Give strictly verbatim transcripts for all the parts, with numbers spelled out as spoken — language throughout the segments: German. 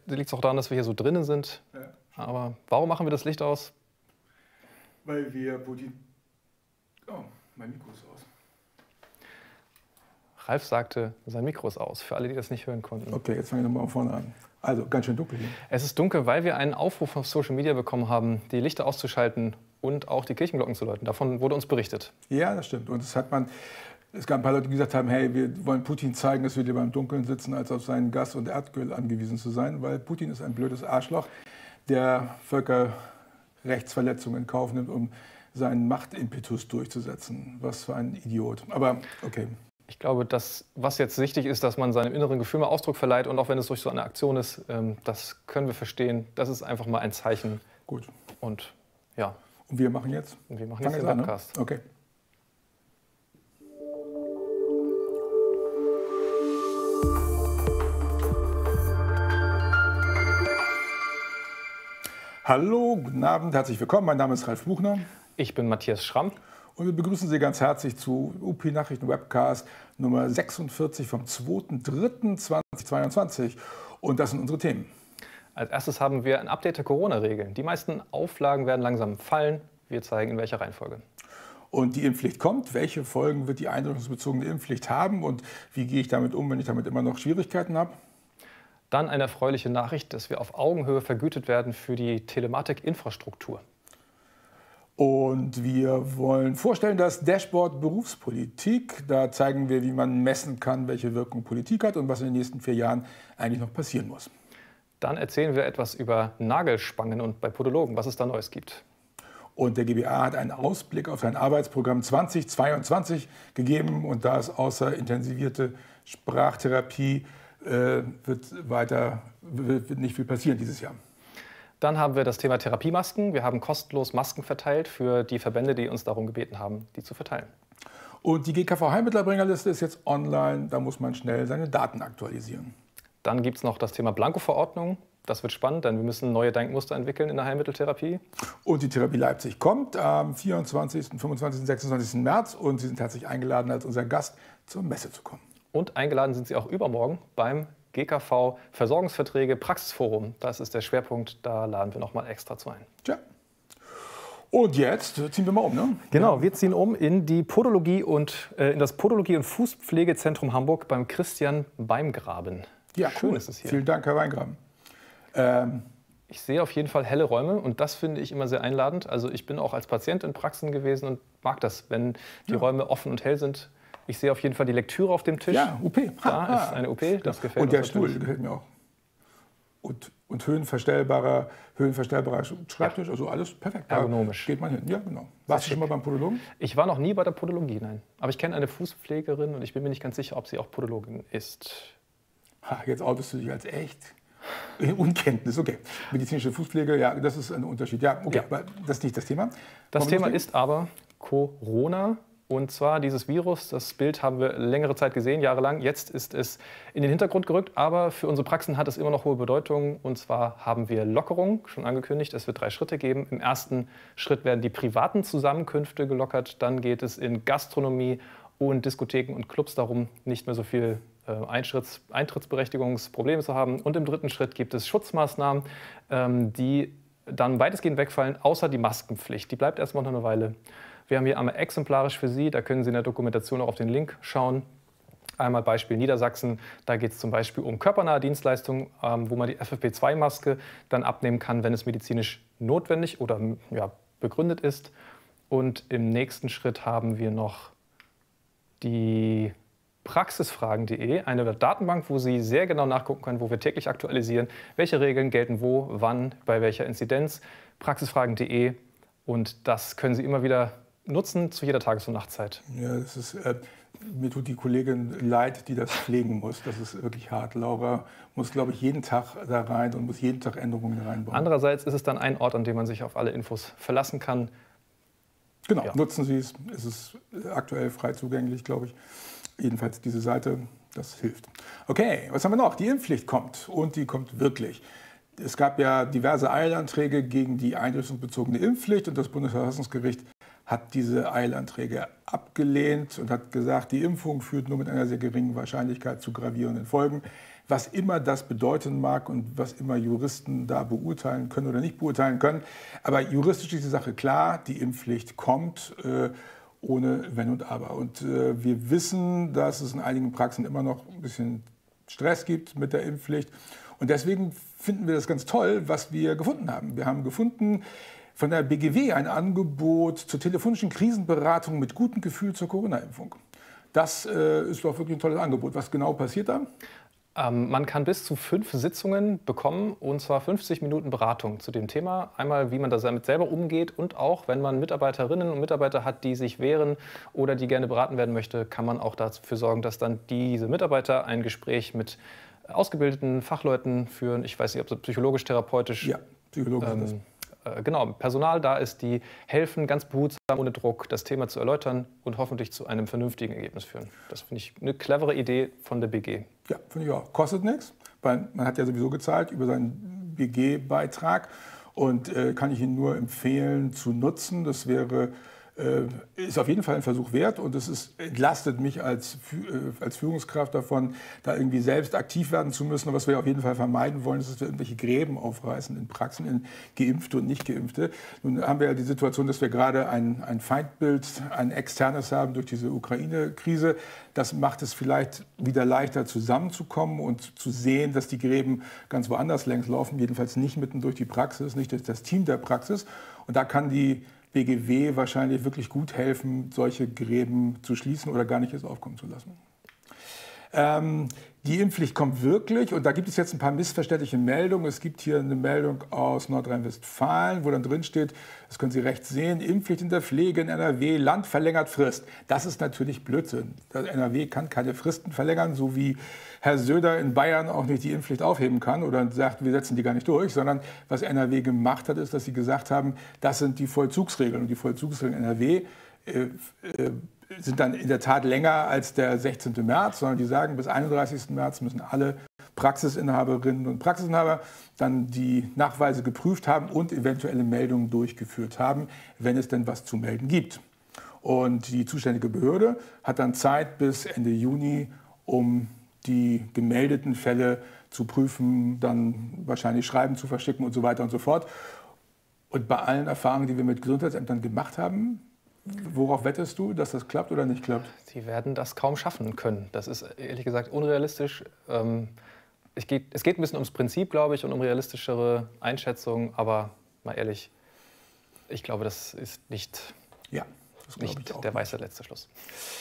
liegt es auch daran, dass wir hier so drinnen sind. Ja. Aber warum machen wir das Licht aus? Weil wir Putin... Oh, mein Mikro ist aus. Ralf sagte, sein Mikro ist aus, für alle, die das nicht hören konnten. Okay, jetzt fange ich nochmal von vorne an. Also, ganz schön dunkel hier. Es ist dunkel, weil wir einen Aufruf auf Social Media bekommen haben, die Lichter auszuschalten und auch die Kirchenglocken zu läuten. Davon wurde uns berichtet. Ja, das stimmt. Und das hat man... Es gab ein paar Leute, die gesagt haben, hey, wir wollen Putin zeigen, dass wir lieber im Dunkeln sitzen, als auf sein Gas und Erdöl angewiesen zu sein, weil Putin ist ein blödes Arschloch, der Völkerrechtsverletzungen in Kauf nimmt, um seinen Machtimpetus durchzusetzen. Was für ein Idiot. Aber okay. Ich glaube, dass, was jetzt wichtig ist, dass man seinem inneren Gefühl mal Ausdruck verleiht und auch wenn es durch so eine Aktion ist, ähm, das können wir verstehen. Das ist einfach mal ein Zeichen. Gut. Und ja. Und wir machen jetzt? Und wir machen Fang jetzt den an, Webcast. Ne? Okay. Hallo, guten Abend, herzlich willkommen. Mein Name ist Ralf Buchner. Ich bin Matthias Schramm. Und wir begrüßen Sie ganz herzlich zu U P Nachrichten Webcast Nummer sechsundvierzig vom zweiten dritten zweitausendzweiundzwanzig. Und das sind unsere Themen. Als erstes haben wir ein Update der Corona-Regeln. Die meisten Auflagen werden langsam fallen. Wir zeigen, in welcher Reihenfolge. Und die Impfpflicht kommt. Welche Folgen wird die einrichtungsbezogene Impfpflicht haben? Und wie gehe ich damit um, wenn ich damit immer noch Schwierigkeiten habe? Dann eine erfreuliche Nachricht, dass wir auf Augenhöhe vergütet werden für die Telematik-Infrastruktur. Und wir wollen vorstellen das Dashboard Berufspolitik. Da zeigen wir, wie man messen kann, welche Wirkung Politik hat und was in den nächsten vier Jahren eigentlich noch passieren muss. Dann erzählen wir etwas über Nagelspangen und bei Podologen, was es da Neues gibt. Und der G B A hat einen Ausblick auf sein Arbeitsprogramm zweitausendzweiundzwanzig gegeben. Und da es außer intensivierte Sprachtherapie äh, wird weiter wird nicht viel passieren dieses Jahr. Dann haben wir das Thema Therapiemasken. Wir haben kostenlos Masken verteilt für die Verbände, die uns darum gebeten haben, die zu verteilen. Und die G K V-Heilmittlerbringerliste ist jetzt online. Da muss man schnell seine Daten aktualisieren. Dann gibt es noch das Thema Blanko-Verordnung. Das wird spannend, denn wir müssen neue Denkmuster entwickeln in der Heilmitteltherapie. Und die Therapie Leipzig kommt am vierundzwanzigsten, fünfundzwanzigsten, sechsundzwanzigsten März. Und Sie sind herzlich eingeladen, als unser Gast zur Messe zu kommen. Und eingeladen sind Sie auch übermorgen beim G K V Versorgungsverträge Praxisforum. Das ist der Schwerpunkt, da laden wir noch mal extra zu ein. Tja. Und jetzt ziehen wir mal um, ne? Genau, wir ziehen um in die Podologie und äh, in das Podologie- und Fußpflegezentrum Hamburg beim Christian Beimgraben. Ja, schön cool. ist es hier. Vielen Dank, Herr Weingraben. Ähm, ich sehe auf jeden Fall helle Räume und das finde ich immer sehr einladend. Also ich bin auch als Patient in Praxen gewesen und mag das, wenn die ja. Räume offen und hell sind. Ich sehe auf jeden Fall die Lektüre auf dem Tisch. Ja, U P. Da Ha, ist eine U P, das gefällt und der uns Stuhl natürlich. gefällt mir auch. Und, und höhenverstellbarer, höhenverstellbarer Schreibtisch, ja. Also alles perfekt. Ergonomisch. Da geht man hin, ja genau. Warst du schon mal beim Podologen? Ich war noch nie bei der Podologie, nein. Aber ich kenne eine Fußpflegerin und ich bin mir nicht ganz sicher, ob sie auch Podologin ist. Ha, jetzt outest du dich als echt. Unkenntnis, okay. Medizinische Fußpflege, ja, das ist ein Unterschied. Ja, okay, ja. aber das ist nicht das Thema. Das Warum Thema ist aber Corona. Und zwar dieses Virus, das Bild haben wir längere Zeit gesehen, jahrelang. Jetzt ist es in den Hintergrund gerückt, aber für unsere Praxen hat es immer noch hohe Bedeutung. Und zwar haben wir Lockerung, schon angekündigt, es wird drei Schritte geben. Im ersten Schritt werden die privaten Zusammenkünfte gelockert. Dann geht es in Gastronomie und Diskotheken und Clubs darum, nicht mehr so viel äh, Eintritts Eintrittsberechtigungsprobleme zu haben. Und im dritten Schritt gibt es Schutzmaßnahmen, ähm, die dann weitestgehend wegfallen, außer die Maskenpflicht. Die bleibt erstmal noch eine Weile. Wir haben hier einmal exemplarisch für Sie, da können Sie in der Dokumentation auch auf den Link schauen. Einmal Beispiel Niedersachsen, da geht es zum Beispiel um körpernahe Dienstleistungen, ähm, wo man die F F P zwei Maske dann abnehmen kann, wenn es medizinisch notwendig oder ja, begründet ist. Und im nächsten Schritt haben wir noch die praxisfragen punkt de, eine Datenbank, wo Sie sehr genau nachgucken können, wo wir täglich aktualisieren, welche Regeln gelten wo, wann, bei welcher Inzidenz. praxisfragen punkt de und das können Sie immer wieder nutzen zu jeder Tages- und Nachtzeit. Ja, das ist, äh, mir tut die Kollegin leid, die das pflegen muss. Das ist wirklich hart. Laura muss, glaube ich, jeden Tag da rein und muss jeden Tag Änderungen reinbauen. Andererseits ist es dann ein Ort, an dem man sich auf alle Infos verlassen kann. Genau, ja. Nutzen Sie es. Es ist aktuell frei zugänglich, glaube ich. Jedenfalls diese Seite, das hilft. Okay, was haben wir noch? Die Impfpflicht kommt und die kommt wirklich. Es gab ja diverse Eilanträge gegen die einrichtungsbezogene Impfpflicht und das Bundesverfassungsgericht hat diese Eilanträge abgelehnt und hat gesagt, die Impfung führt nur mit einer sehr geringen Wahrscheinlichkeit zu gravierenden Folgen. was immer das bedeuten mag und was immer Juristen da beurteilen können oder nicht beurteilen können. Aber juristisch ist die Sache klar, die Impfpflicht kommt äh, ohne Wenn und Aber. Und äh, wir wissen, dass es in einigen Praxen immer noch ein bisschen Stress gibt mit der Impfpflicht. Und deswegen finden wir das ganz toll, was wir gefunden haben. Wir haben gefunden von der B G W ein Angebot zur telefonischen Krisenberatung mit gutem Gefühl zur Corona-Impfung. Das äh, ist doch wirklich ein tolles Angebot. Was genau passiert da? Ähm, man kann bis zu fünf Sitzungen bekommen, und zwar fünfzig Minuten Beratung zu dem Thema. Einmal, wie man damit selber umgeht, und auch, wenn man Mitarbeiterinnen und Mitarbeiter hat, die sich wehren oder die gerne beraten werden möchte, kann man auch dafür sorgen, dass dann diese Mitarbeiter ein Gespräch mit ausgebildeten Fachleuten führen. Ich weiß nicht, ob es psychologisch, therapeutisch... Ja, psychologisch ähm, ist das. Genau, Personal da ist, die helfen, ganz behutsam, ohne Druck, das Thema zu erläutern und hoffentlich zu einem vernünftigen Ergebnis führen. Das finde ich eine clevere Idee von der B G. Ja, finde ich auch. Kostet nichts, weil man hat ja sowieso gezahlt über seinen B G-Beitrag und äh, kann ich Ihnen nur empfehlen zu nutzen. Das wäre ist auf jeden Fall ein Versuch wert, und es ist, entlastet mich als, als Führungskraft davon, da irgendwie selbst aktiv werden zu müssen. Und was wir auf jeden Fall vermeiden wollen, ist, dass wir irgendwelche Gräben aufreißen in Praxen, in Geimpfte und Nicht-Geimpfte. Nun haben wir ja die Situation, dass wir gerade ein, ein Feindbild, ein externes haben durch diese Ukraine-Krise. Das macht es vielleicht wieder leichter, zusammenzukommen und zu sehen, dass die Gräben ganz woanders längs laufen, jedenfalls nicht mitten durch die Praxis, nicht durch das Team der Praxis. Und da kann die B G W wahrscheinlich wirklich gut helfen, solche Gräben zu schließen oder gar nicht erst aufkommen zu lassen. Ähm, die Impfpflicht kommt wirklich, und da gibt es jetzt ein paar missverständliche Meldungen. Es gibt hier eine Meldung aus Nordrhein-Westfalen, wo dann drin steht, das können Sie rechts sehen, Impfpflicht in der Pflege in N R W, Land verlängert Frist. Das ist natürlich Blödsinn. Das N R W kann keine Fristen verlängern, so wie Herr Söder in Bayern auch nicht die Impfpflicht aufheben kann oder sagt, wir setzen die gar nicht durch, sondern was N R W gemacht hat, ist, dass sie gesagt haben, das sind die Vollzugsregeln. Und die Vollzugsregeln in N R W äh, äh, sind dann in der Tat länger als der sechzehnten März, sondern die sagen, bis einunddreißigsten März müssen alle Praxisinhaberinnen und Praxisinhaber dann die Nachweise geprüft haben und eventuelle Meldungen durchgeführt haben, wenn es denn was zu melden gibt. Und die zuständige Behörde hat dann Zeit bis Ende Juni, um die gemeldeten Fälle zu prüfen, dann wahrscheinlich Schreiben zu verschicken und so weiter und so fort. Und bei allen Erfahrungen, die wir mit Gesundheitsämtern gemacht haben, worauf wettest du, dass das klappt oder nicht klappt? Sie werden das kaum schaffen können. Das ist ehrlich gesagt unrealistisch. Ähm, es, geht, es geht ein bisschen ums Prinzip, glaube ich, und um realistischere Einschätzungen. Aber mal ehrlich, ich glaube, das ist nicht, ja, das nicht ich auch der nicht. weiße letzte Schluss.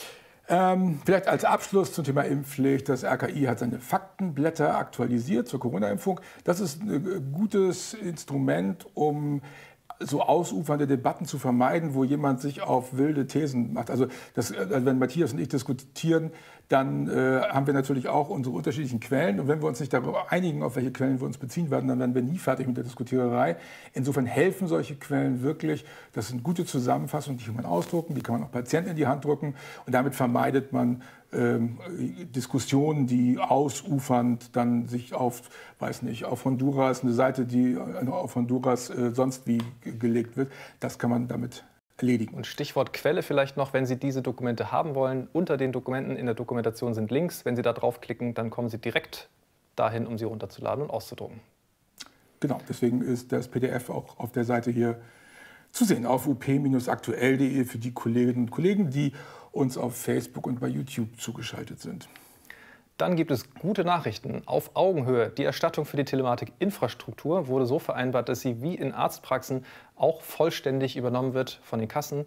Ähm, vielleicht als Abschluss zum Thema Impfpflicht. Das R K I hat seine Faktenblätter aktualisiert zur Corona-Impfung. Das ist ein gutes Instrument, um so ausufernde Debatten zu vermeiden, wo jemand sich auf wilde Thesen macht. Also, das, also wenn Matthias und ich diskutieren, dann äh, haben wir natürlich auch unsere unterschiedlichen Quellen. Und wenn wir uns nicht darüber einigen, auf welche Quellen wir uns beziehen werden, dann werden wir nie fertig mit der Diskutiererei. Insofern helfen solche Quellen wirklich. Das sind gute Zusammenfassungen, die kann man ausdrucken, die kann man auch Patienten in die Hand drücken. Und damit vermeidet man ähm, Diskussionen, die ausufernd dann sich auf, weiß nicht, auf Honduras, eine Seite, die auf Honduras äh, sonst wie gelegt wird, das kann man damit erledigen. Und Stichwort Quelle vielleicht noch, wenn Sie diese Dokumente haben wollen. Unter den Dokumenten in der Dokumentation sind Links. Wenn Sie da draufklicken, dann kommen Sie direkt dahin, um sie runterzuladen und auszudrucken. Genau, deswegen ist das P D F auch auf der Seite hier zu sehen, auf u p Bindestrich aktuell punkt de für die Kolleginnen und Kollegen, die uns auf Facebook und bei YouTube zugeschaltet sind. Dann gibt es gute Nachrichten auf Augenhöhe. Die Erstattung für die Telematikinfrastruktur wurde so vereinbart, dass sie wie in Arztpraxen auch vollständig übernommen wird von den Kassen.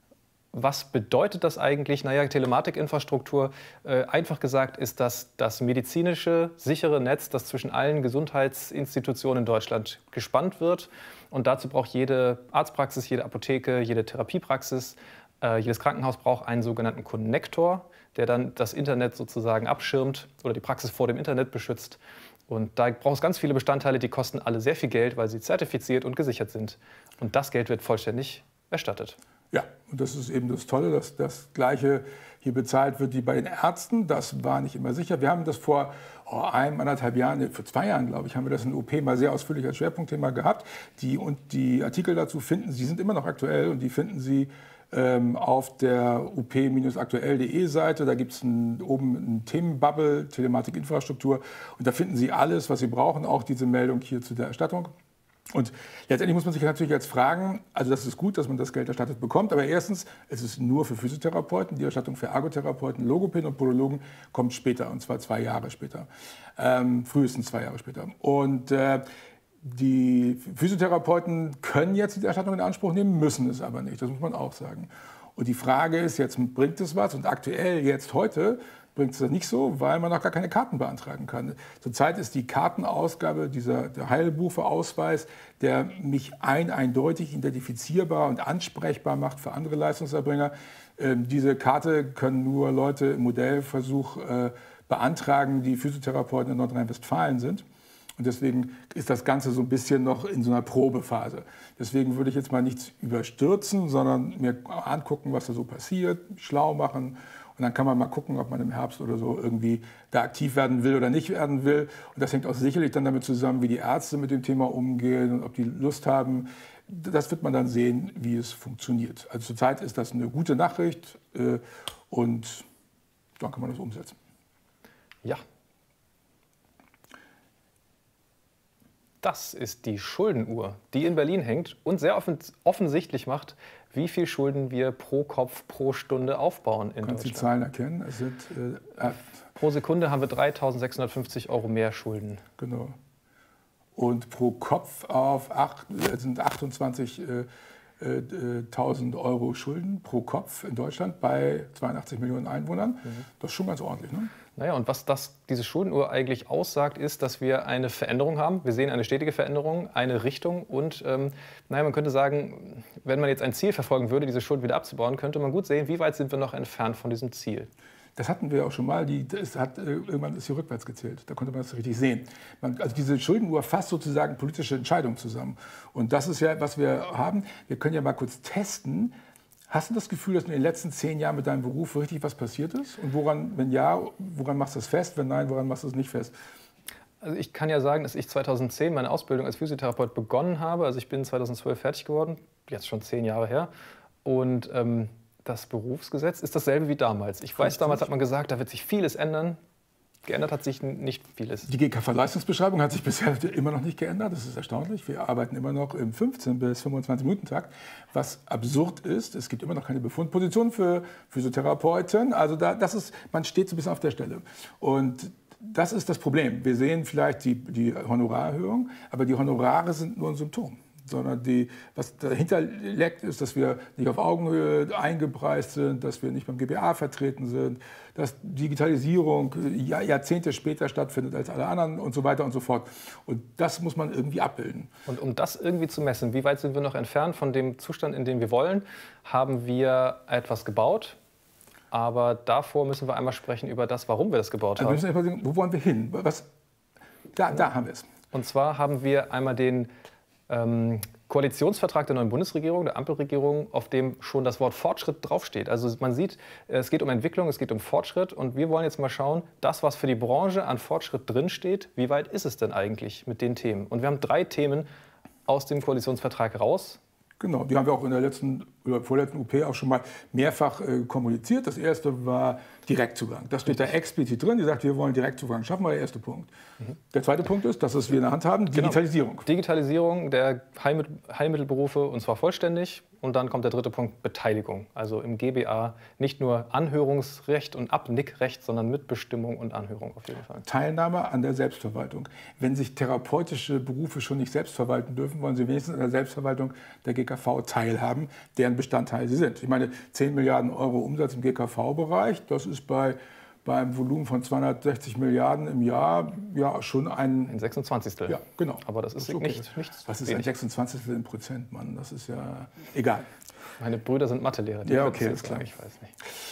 Was bedeutet das eigentlich? Naja, Telematikinfrastruktur, äh, einfach gesagt, ist das das medizinische, sichere Netz, das zwischen allen Gesundheitsinstitutionen in Deutschland gespannt wird. Und dazu braucht jede Arztpraxis, jede Apotheke, jede Therapiepraxis, äh, jedes Krankenhaus braucht einen sogenannten Konnektor, der dann das Internet sozusagen abschirmt oder die Praxis vor dem Internet beschützt. Und da braucht es ganz viele Bestandteile, die kosten alle sehr viel Geld, weil sie zertifiziert und gesichert sind. Und das Geld wird vollständig erstattet. Ja, und das ist eben das Tolle, dass das Gleiche hier bezahlt wird wie bei den Ärzten. Das war nicht immer sicher. Wir haben das vor oh, einem, anderthalb Jahren, vor zwei Jahren, glaube ich, haben wir das in O P mal sehr ausführlich als Schwerpunktthema gehabt. Die, und die Artikel dazu finden Sie, die sind immer noch aktuell und die finden Sie ähm, auf der u p aktuell punkt de Seite. Da gibt es ein, oben einen Themenbubble, Telematikinfrastruktur. Und da finden Sie alles, was Sie brauchen, auch diese Meldung hier zu der Erstattung. Und letztendlich muss man sich natürlich jetzt fragen, also das ist gut, dass man das Geld erstattet bekommt, aber erstens, es ist nur für Physiotherapeuten, die Erstattung für Ergotherapeuten, Logopäden und Podologen kommt später, und zwar zwei Jahre später, ähm, frühestens zwei Jahre später. Und äh, die Physiotherapeuten können jetzt die Erstattung in Anspruch nehmen, müssen es aber nicht, das muss man auch sagen. Und die Frage ist jetzt, bringt es was? Und aktuell, jetzt heute, bringt es das nicht so, weil man noch gar keine Karten beantragen kann. Zurzeit ist die Kartenausgabe, dieser der Heilbuche-Ausweis, der mich ein eindeutig identifizierbar und ansprechbar macht für andere Leistungserbringer. Ähm, diese Karte können nur Leute im Modellversuch äh, beantragen, die Physiotherapeuten in Nordrhein-Westfalen sind. Und deswegen ist das Ganze so ein bisschen noch in so einer Probephase. Deswegen würde ich jetzt mal nichts überstürzen, sondern mir angucken, was da so passiert, schlau machen. Und dann kann man mal gucken, ob man im Herbst oder so irgendwie da aktiv werden will oder nicht werden will. Und das hängt auch sicherlich dann damit zusammen, wie die Ärzte mit dem Thema umgehen und ob die Lust haben. Das wird man dann sehen, wie es funktioniert. Also zurzeit ist das eine gute Nachricht äh, und dann kann man das umsetzen. Ja. Das ist die Schuldenuhr, die in Berlin hängt und sehr offens offensichtlich macht, wie viel Schulden wir pro Kopf pro Stunde aufbauen in Kannst Deutschland. die Zahlen erkennen? Es sind, äh, pro Sekunde haben wir dreitausendsechshundertfünfzig Euro mehr Schulden. Genau. Und pro Kopf auf acht, sind achtundzwanzigtausend Euro Schulden pro Kopf in Deutschland bei zweiundachtzig Millionen Einwohnern. Mhm. Das ist schon ganz ordentlich, ne? Naja, und was das, diese Schuldenuhr eigentlich aussagt, ist, dass wir eine Veränderung haben. Wir sehen eine stetige Veränderung, eine Richtung. Und ähm, naja, man könnte sagen, wenn man jetzt ein Ziel verfolgen würde, diese Schulden wieder abzubauen, könnte man gut sehen, wie weit sind wir noch entfernt von diesem Ziel. Das hatten wir auch schon mal. Die, das hat, irgendwann ist sie rückwärts gezählt. Da konnte man das richtig sehen. Man, also diese Schuldenuhr fasst sozusagen politische Entscheidungen zusammen. Und das ist ja, was wir haben. Wir können ja mal kurz testen. Hast du das Gefühl, dass in den letzten zehn Jahren mit deinem Beruf richtig was passiert ist? Und woran, wenn ja, woran machst du es fest? Wenn nein, woran machst du es nicht fest? Also ich kann ja sagen, dass ich zweitausendzehn meine Ausbildung als Physiotherapeut begonnen habe. Also ich bin zweitausendzwölf fertig geworden, jetzt schon zehn Jahre her. Und ähm, das Berufsgesetz ist dasselbe wie damals. Ich weiß, damals hat man gesagt, da wird sich vieles ändern. Geändert hat sich nicht vieles. Die G K V-Leistungsbeschreibung hat sich bisher immer noch nicht geändert. Das ist erstaunlich. Wir arbeiten immer noch im fünfzehn bis fünfundzwanzig Minuten Takt. Was absurd ist, es gibt immer noch keine Befundposition für Physiotherapeuten. Also da, das ist, man steht so ein bisschen auf der Stelle. Und das ist das Problem. Wir sehen vielleicht die, die Honorarerhöhung, aber die Honorare sind nur ein Symptom. Sondern die, was dahinter liegt, ist, dass wir nicht auf Augenhöhe eingepreist sind, dass wir nicht beim G B A vertreten sind, dass Digitalisierung Jahr, Jahrzehnte später stattfindet als alle anderen und so weiter und so fort. Und das muss man irgendwie abbilden. Und um das irgendwie zu messen, wie weit sind wir noch entfernt von dem Zustand, in dem wir wollen, haben wir etwas gebaut. Aber davor müssen wir einmal sprechen über das, warum wir das gebaut also haben. Wir müssen einfach sagen, wo wollen wir hin? Was, da, da haben wir es. Und zwar haben wir einmal den Ähm, Koalitionsvertrag der neuen Bundesregierung, der Ampelregierung, auf dem schon das Wort Fortschritt draufsteht. Also man sieht, es geht um Entwicklung, es geht um Fortschritt und wir wollen jetzt mal schauen, das, was für die Branche an Fortschritt drinsteht, wie weit ist es denn eigentlich mit den Themen? Und wir haben drei Themen aus dem Koalitionsvertrag raus. Genau, die haben wir auch in der letzten oder vorletzten U P auch schon mal mehrfach äh, kommuniziert. Das erste war Direktzugang. Das steht da explizit drin. Die sagt, wir wollen Direktzugang schaffen, war der erste Punkt. Mhm. Der zweite Punkt ist, dass es wir in der Hand haben, Digitalisierung. Genau. Digitalisierung der Heilmittel Heilmittelberufe und zwar vollständig. Und dann kommt der dritte Punkt, Beteiligung. Also im G B A nicht nur Anhörungsrecht und Abnickrecht, sondern Mitbestimmung und Anhörung auf jeden Fall. Teilnahme an der Selbstverwaltung. Wenn sich therapeutische Berufe schon nicht selbst verwalten dürfen, wollen sie wenigstens an der Selbstverwaltung der G K V teilhaben, deren Bestandteil sie sind. Ich meine, zehn Milliarden Euro Umsatz im G K V-Bereich, das ist bei beim Volumen von zweihundertsechzig Milliarden im Jahr ja schon ein... Ein sechsundzwanzigstel. Ja, genau. Aber das ist, das ist okay. nicht, nichts. Was ist ein sechsundzwanzigstel in Prozent, Mann? Das ist ja egal. Meine Brüder sind Mathelehrer. Ja, okay, ist klar. Ich weiß nicht.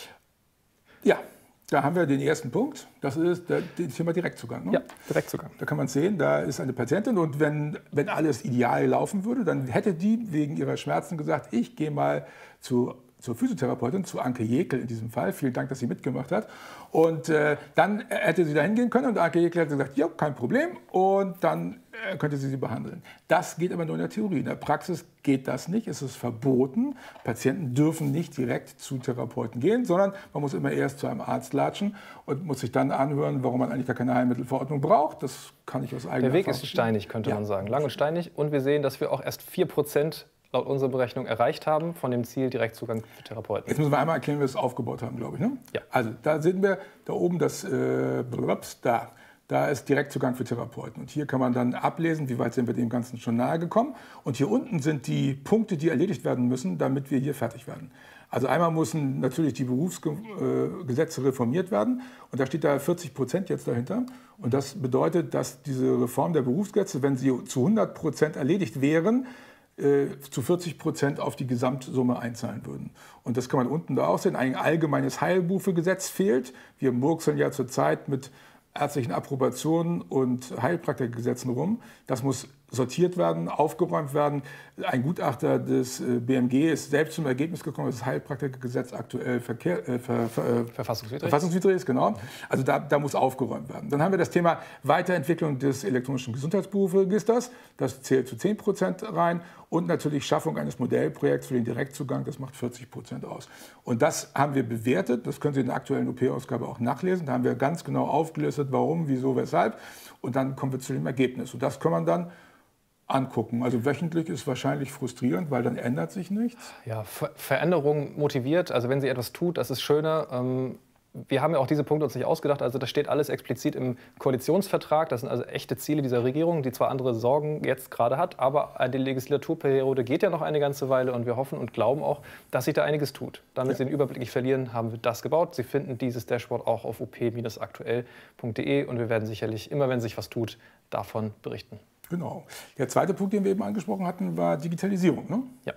Ja, da haben wir den ersten Punkt. Das ist das Thema Direktzugang. Ne? Ja, Direktzugang. Da kann man sehen, da ist eine Patientin und wenn, wenn alles ideal laufen würde, dann hätte die wegen ihrer Schmerzen gesagt, ich gehe mal zu zur Physiotherapeutin, zu Anke Jekel in diesem Fall. Vielen Dank, dass sie mitgemacht hat. Und äh, dann hätte sie da hingehen können und Anke Jekel hätte gesagt, ja, kein Problem. Und dann äh, könnte sie sie behandeln. Das geht aber nur in der Theorie. In der Praxis geht das nicht. Es ist verboten. Patienten dürfen nicht direkt zu Therapeuten gehen, sondern man muss immer erst zu einem Arzt latschen und muss sich dann anhören, warum man eigentlich gar keine Heilmittelverordnung braucht. Das kann ich aus eigener Der Weg Erfahrung ist steinig, könnte ja. man sagen. Lang und steinig. Und wir sehen, dass wir auch erst vier Prozent laut unserer Berechnung erreicht haben von dem Ziel Direktzugang für Therapeuten. Jetzt müssen wir einmal erklären, wie wir es aufgebaut haben, glaube ich. Ne? Ja. Also da sehen wir da oben das, äh, da, da ist Direktzugang für Therapeuten. Und hier kann man dann ablesen, wie weit sind wir dem Ganzen schon nahe gekommen. Und hier unten sind die Punkte, die erledigt werden müssen, damit wir hier fertig werden. Also einmal müssen natürlich die Berufsgesetze reformiert werden. Und da steht da vierzig Prozent jetzt dahinter. Und das bedeutet, dass diese Reform der Berufsgesetze, wenn sie zu hundert Prozent erledigt wären, zu vierzig Prozent auf die Gesamtsumme einzahlen würden. Und das kann man unten da auch sehen. Ein allgemeines Heilbuchegesetz fehlt. Wir murkseln ja zurzeit mit ärztlichen Approbationen und Heilpraktikergesetzen rum. Das muss sortiert werden, aufgeräumt werden. Ein Gutachter des B M G ist selbst zum Ergebnis gekommen, dass das Heilpraktikergesetz aktuell Verkehr, äh, ver, ver, verfassungswidrig. verfassungswidrig ist. Genau. Also da, da muss aufgeräumt werden. Dann haben wir das Thema Weiterentwicklung des elektronischen Gesundheitsberufsregisters. Das zählt zu zehn Prozent rein. Und natürlich Schaffung eines Modellprojekts für den Direktzugang. Das macht vierzig Prozent aus. Und das haben wir bewertet. Das können Sie in der aktuellen O P-Ausgabe auch nachlesen. Da haben wir ganz genau aufgelistet, warum, wieso, weshalb. Und dann kommen wir zu dem Ergebnis. Und das kann man dann angucken. Also wöchentlich ist wahrscheinlich frustrierend, weil dann ändert sich nichts. Ja, Ver Veränderung motiviert. Also wenn sie etwas tut, das ist schöner. Ähm, wir haben ja auch diese Punkte uns nicht ausgedacht. Also das steht alles explizit im Koalitionsvertrag. Das sind also echte Ziele dieser Regierung, die zwar andere Sorgen jetzt gerade hat, aber die Legislaturperiode geht ja noch eine ganze Weile und wir hoffen und glauben auch, dass sich da einiges tut. Damit ja. Sie den Überblick nicht verlieren, haben wir das gebaut. Sie finden dieses Dashboard auch auf o p Bindestrich aktuell Punkt de und wir werden sicherlich immer, wenn sich was tut, davon berichten. Genau. Der zweite Punkt, den wir eben angesprochen hatten, war Digitalisierung. Ne? Ja.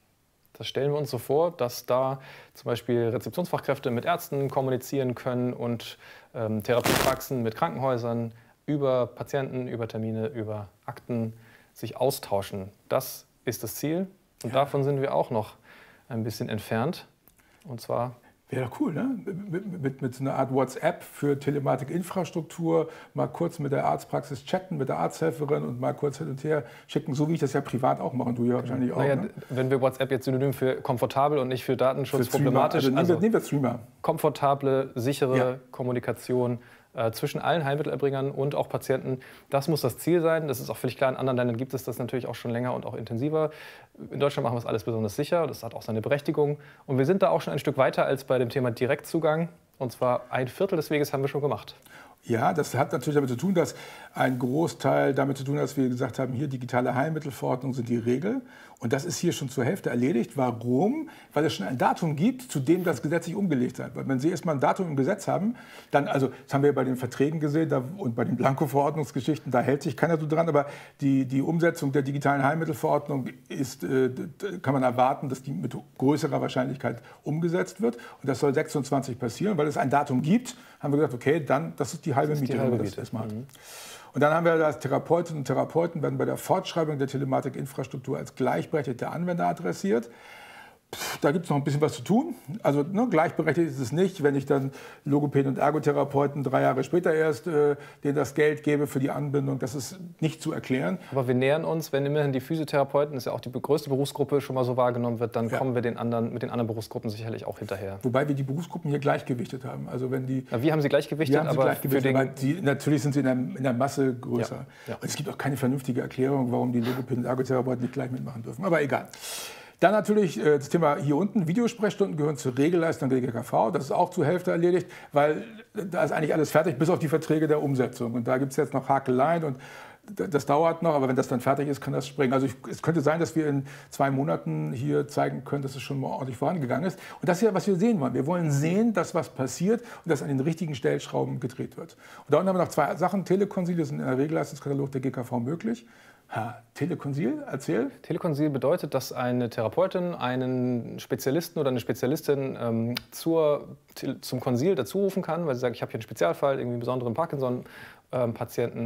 Das stellen wir uns so vor, dass da zum Beispiel Rezeptionsfachkräfte mit Ärzten kommunizieren können und ähm, Therapiepraxen mit Krankenhäusern über Patienten, über Termine, über Akten sich austauschen. Das ist das Ziel und ja. davon sind wir auch noch ein bisschen entfernt. Und zwar wäre doch cool, ne? Mit, mit, mit so einer Art WhatsApp für Telematikinfrastruktur, mal kurz mit der Arztpraxis chatten, mit der Arzthelferin und mal kurz hin und her schicken, so wie ich das ja privat auch mache und du ja wahrscheinlich auch. Naja, ne? Wenn wir WhatsApp jetzt synonym für komfortabel und nicht für Datenschutz für problematisch, also, also nehmen wir Streamer. Komfortable, sichere ja. Kommunikation äh, zwischen allen Heilmittelerbringern und auch Patienten, das muss das Ziel sein. Das ist auch völlig klar. In anderen Ländern gibt es das natürlich auch schon länger und auch intensiver. In Deutschland machen wir es alles besonders sicher. Das hat auch seine Berechtigung. Und wir sind da auch schon ein Stück weiter als bei dem Thema Direktzugang. Und zwar ein Viertel des Weges haben wir schon gemacht. Ja, das hat natürlich damit zu tun, dass ein Großteil damit zu tun hat, dass wir gesagt haben, hier digitale Heilmittelverordnung sind die Regel. Und das ist hier schon zur Hälfte erledigt. Warum? Weil es schon ein Datum gibt, zu dem das Gesetz sich umgelegt hat. Weil wenn Sie erstmal ein Datum im Gesetz haben, dann, also das haben wir bei den Verträgen gesehen da, und bei den Blanko-Verordnungsgeschichten, da hält sich keiner so dran. Aber die, die Umsetzung der digitalen Heilmittelverordnung ist, äh, kann man erwarten, dass die mit größerer Wahrscheinlichkeit umgesetzt wird. Und das soll sechsundzwanzig passieren. Weil es ein Datum gibt, haben wir gesagt, okay, dann, das ist die halbe das ist Miete, die halbe wenn man das erstmal hat. Mhm. Und dann haben wir das, Therapeutinnen und Therapeuten werden bei der Fortschreibung der Telematikinfrastruktur als gleichberechtigte Anwender adressiert. Pff, da gibt es noch ein bisschen was zu tun. Also ne, gleichberechtigt ist es nicht, wenn ich dann Logopäden und Ergotherapeuten drei Jahre später erst äh, denen das Geld gebe für die Anbindung. Das ist nicht zu erklären. Aber wir nähern uns, wenn immerhin die Physiotherapeuten, das ist ja auch die größte Berufsgruppe, schon mal so wahrgenommen wird, dann ja. kommen wir den anderen, mit den anderen Berufsgruppen sicherlich auch hinterher. Wobei wir die Berufsgruppen hier gleichgewichtet haben. Also wenn die, ja, wir haben sie gleichgewichtet, wir haben sie aber gleichgewichtet, für den aber die, natürlich sind sie in der, in der Masse größer. Ja. Ja. Und es gibt auch keine vernünftige Erklärung, warum die Logopäden und Ergotherapeuten nicht gleich mitmachen dürfen. Aber egal. Dann natürlich äh, das Thema hier unten, Videosprechstunden gehören zur Regelleistung der G K V. Das ist auch zur Hälfte erledigt, weil da ist eigentlich alles fertig, bis auf die Verträge der Umsetzung. Und da gibt es jetzt noch Hakeleien und das dauert noch, aber wenn das dann fertig ist, kann das springen. Also ich, es könnte sein, dass wir in zwei Monaten hier zeigen können, dass es schon mal ordentlich vorangegangen ist. Und das ist ja, was wir sehen wollen. Wir wollen sehen, dass was passiert und dass an den richtigen Stellschrauben gedreht wird. Und da unten haben wir noch zwei Sachen. Telekonsil, das sind in der Regelleistungskatalog der G K V möglich. Ha, Telekonsil, erzähl. Telekonsil bedeutet, dass eine Therapeutin einen Spezialisten oder eine Spezialistin ähm, zur, zum Konsil dazu rufen kann, weil sie sagt, ich habe hier einen Spezialfall, irgendwie einen besonderen Parkinson-Patienten. Ähm,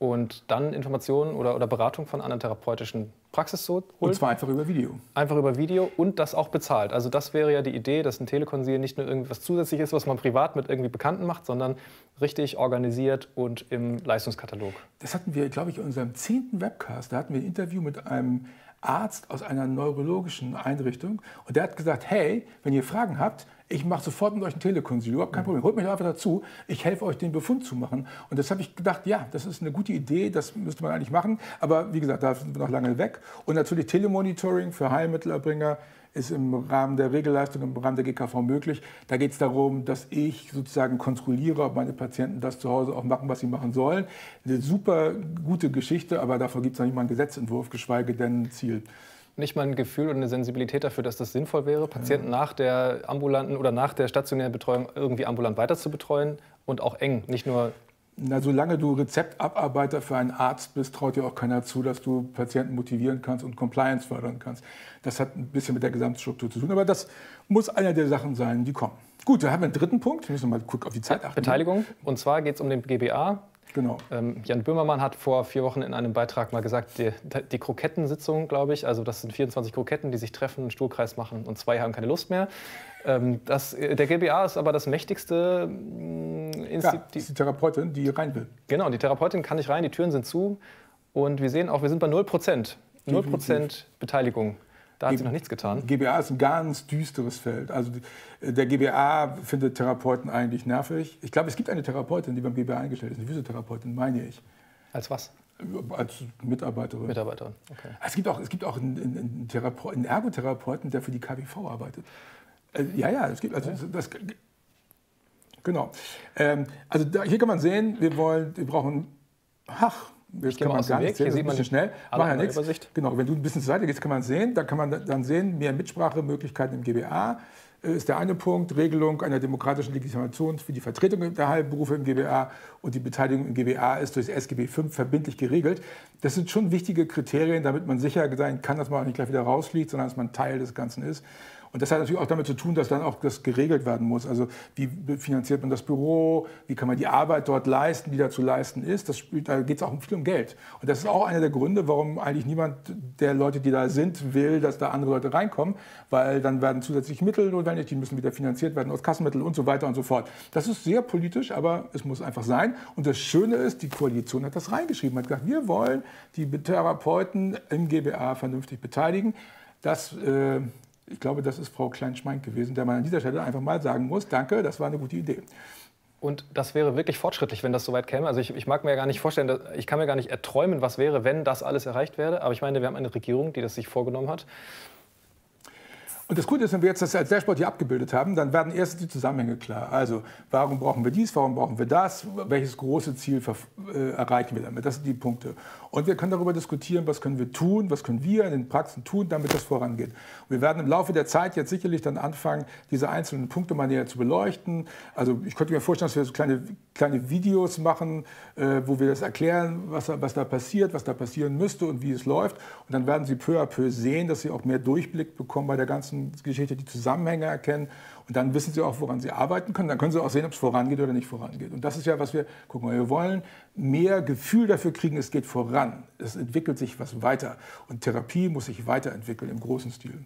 und dann Informationen oder, oder Beratung von anderen therapeutischen Praxis holt. Und zwar einfach über Video. Einfach über Video und das auch bezahlt. Also das wäre ja die Idee, dass ein Telekonsil nicht nur irgendwas zusätzlich ist, was man privat mit irgendwie Bekannten macht, sondern richtig organisiert und im Leistungskatalog. Das hatten wir, glaube ich, in unserem zehnten Webcast. Da hatten wir ein Interview mit einem Arzt aus einer neurologischen Einrichtung. Und der hat gesagt, hey, wenn ihr Fragen habt, ich mache sofort mit euch ein Telekonsil, überhaupt kein Problem. Holt mich einfach dazu, ich helfe euch, den Befund zu machen. Und das habe ich gedacht, ja, das ist eine gute Idee, das müsste man eigentlich machen. Aber wie gesagt, da sind wir noch lange weg. Und natürlich Telemonitoring für Heilmittelerbringer ist im Rahmen der Regelleistung, im Rahmen der G K V möglich. Da geht es darum, dass ich sozusagen kontrolliere, ob meine Patienten das zu Hause auch machen, was sie machen sollen. Eine super gute Geschichte, aber davor gibt es noch nicht mal einen Gesetzentwurf, geschweige denn ein Ziel. Nicht mal ein Gefühl und eine Sensibilität dafür, dass das sinnvoll wäre, Patienten ja. nach der ambulanten oder nach der stationären Betreuung irgendwie ambulant weiter zu betreuen und auch eng, nicht nur... Na, solange du Rezeptabarbeiter für einen Arzt bist, traut dir auch keiner zu, dass du Patienten motivieren kannst und Compliance fördern kannst. Das hat ein bisschen mit der Gesamtstruktur zu tun, aber das muss einer der Sachen sein, die kommen. Gut, da haben wir einen dritten Punkt. Wir müssen mal kurz auf die Zeit achten. Beteiligung. Und zwar geht es um den G B A. Genau. Ähm, Jan Böhmermann hat vor vier Wochen in einem Beitrag mal gesagt, die, die Krokettensitzung, glaube ich, also das sind vierundzwanzig Kroketten, die sich treffen, einen Stuhlkreis machen und zwei haben keine Lust mehr. Ähm, das, der G B A ist aber das mächtigste äh, Institut. Ja, das ist die Therapeutin, die rein will. Genau, die Therapeutin kann nicht rein, die Türen sind zu und wir sehen auch, wir sind bei null Prozent. null Prozent Beteiligung. Da hat sie noch nichts getan. G B A ist ein ganz düsteres Feld. Also der G B A findet Therapeuten eigentlich nervig. Ich glaube, es gibt eine Therapeutin, die beim G B A eingestellt ist, eine Physiotherapeutin, meine ich. Als was? Als Mitarbeiterin. Mitarbeiterin, okay. Es gibt auch, es gibt auch einen, einen, Therape- einen Ergotherapeuten, der für die K B V arbeitet. Äh, ja, ja, es gibt also ja. das. Genau. Ähm, also da, hier kann man sehen, wir wollen, wir brauchen. Ach, Jetzt kann man gar nicht sehen, das ist ein bisschen schnell. Mach ja nichts. Genau, wenn du ein bisschen zur Seite gehst, kann man sehen, da kann man dann sehen, mehr Mitsprachemöglichkeiten im G B A ist der eine Punkt, Regelung einer demokratischen Legitimation für die Vertretung der Heilberufe im G B A und die Beteiligung im G B A ist durch S G B fünf verbindlich geregelt. Das sind schon wichtige Kriterien, damit man sicher sein kann, dass man auch nicht gleich wieder rausfliegt, sondern dass man Teil des Ganzen ist. Und das hat natürlich auch damit zu tun, dass dann auch das geregelt werden muss. Also wie finanziert man das Büro, wie kann man die Arbeit dort leisten, die da zu leisten ist. Das spielt, da geht es auch viel um Geld. Und das ist auch einer der Gründe, warum eigentlich niemand der Leute, die da sind, will, dass da andere Leute reinkommen. Weil dann werden zusätzliche Mittel notwendig, die müssen wieder finanziert werden aus Kassenmitteln und so weiter und so fort. Das ist sehr politisch, aber es muss einfach sein. Und das Schöne ist, die Koalition hat das reingeschrieben, hat gesagt, wir wollen die Therapeuten im G B A vernünftig beteiligen. Das... Äh, Ich glaube, das ist Frau Klein-Schmeink gewesen, der man an dieser Stelle einfach mal sagen muss, danke, das war eine gute Idee. Und das wäre wirklich fortschrittlich, wenn das soweit käme. Also ich, ich mag mir ja gar nicht vorstellen, dass, ich kann mir gar nicht erträumen, was wäre, wenn das alles erreicht werde. Aber ich meine, wir haben eine Regierung, die das sich vorgenommen hat. Und das Gute ist, wenn wir jetzt das als Dashboard hier abgebildet haben, dann werden erst die Zusammenhänge klar. Also, warum brauchen wir dies, warum brauchen wir das, welches große Ziel äh, erreichen wir damit? Das sind die Punkte. Und wir können darüber diskutieren, was können wir tun, was können wir in den Praxen tun, damit das vorangeht. Und wir werden im Laufe der Zeit jetzt sicherlich dann anfangen, diese einzelnen Punkte mal näher zu beleuchten. Also ich könnte mir vorstellen, dass wir so kleine, kleine Videos machen, äh, wo wir das erklären, was, was da passiert, was da passieren müsste und wie es läuft. Und dann werden Sie peu à peu sehen, dass Sie auch mehr Durchblick bekommen bei der ganzen Geschichte, die Zusammenhänge erkennen und dann wissen Sie auch, woran Sie arbeiten können. Dann können Sie auch sehen, ob es vorangeht oder nicht vorangeht. Und das ist ja, was wir gucken. Wir wollen mehr Gefühl dafür kriegen, es geht voran. Es entwickelt sich was weiter. Und Therapie muss sich weiterentwickeln im großen Stil.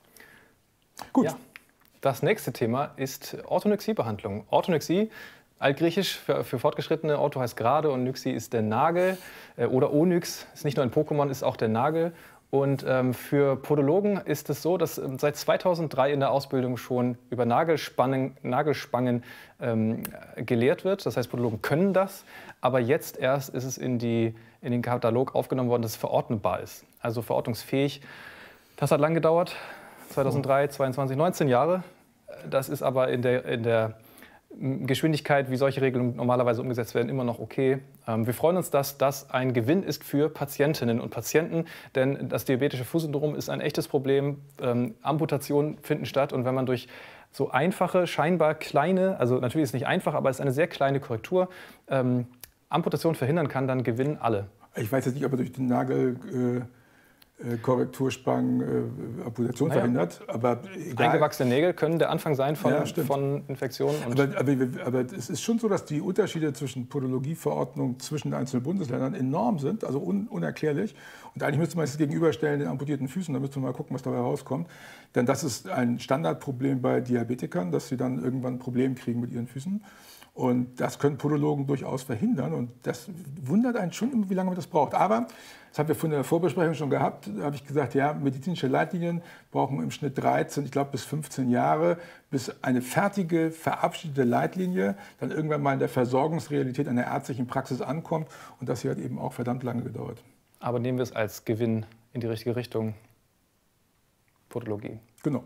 Gut. Ja. Das nächste Thema ist Orthonexie-Behandlung. Orthonexie, altgriechisch für, für Fortgeschrittene, Ortho heißt gerade und Nyxie ist der Nagel. Äh, oder Onyx, ist nicht nur ein Pokémon, ist auch der Nagel. Und ähm, für Podologen ist es so, dass ähm, seit zweitausenddrei in der Ausbildung schon über Nagelspannen, Nagelspangen ähm, gelehrt wird. Das heißt, Podologen können das. Aber jetzt erst ist es in, die, in den Katalog aufgenommen worden, dass es verordnbar ist. Also verordnungsfähig. Das hat lang gedauert. zweitausenddrei, zweiundzwanzig, neunzehn Jahre. Das ist aber in der, in der Geschwindigkeit, wie solche Regelungen normalerweise umgesetzt werden, immer noch okay. Ähm, wir freuen uns, dass das ein Gewinn ist für Patientinnen und Patienten, denn das diabetische Fußsyndrom ist ein echtes Problem. Ähm, Amputationen finden statt und wenn man durch so einfache, scheinbar kleine, also natürlich ist es nicht einfach, aber es ist eine sehr kleine Korrektur, ähm, Amputation verhindern kann, dann gewinnen alle. Ich weiß jetzt nicht, ob er durch den Nagel... Äh Korrektursprang, äh, Amputation naja. verhindert. Aber egal. Eingewachsene Nägel können der Anfang sein von, ja, von Infektionen. Und aber, aber, aber es ist schon so, dass die Unterschiede zwischen Podologieverordnungen zwischen den einzelnen Bundesländern enorm sind, also un unerklärlich. Und eigentlich müsste man es gegenüberstellen den amputierten Füßen, da müsste man mal gucken, was dabei rauskommt. Denn das ist ein Standardproblem bei Diabetikern, dass sie dann irgendwann ein Problem kriegen mit ihren Füßen. Und das können Podologen durchaus verhindern. Und das wundert einen schon, wie lange man das braucht. Aber, das haben wir von der Vorbesprechung schon gehabt, da habe ich gesagt, ja, medizinische Leitlinien brauchen im Schnitt dreizehn, ich glaube bis fünfzehn Jahre, bis eine fertige, verabschiedete Leitlinie dann irgendwann mal in der Versorgungsrealität einer ärztlichen Praxis ankommt. Und das hier hat eben auch verdammt lange gedauert. Aber nehmen wir es als Gewinn in die richtige Richtung, Podologie. Genau.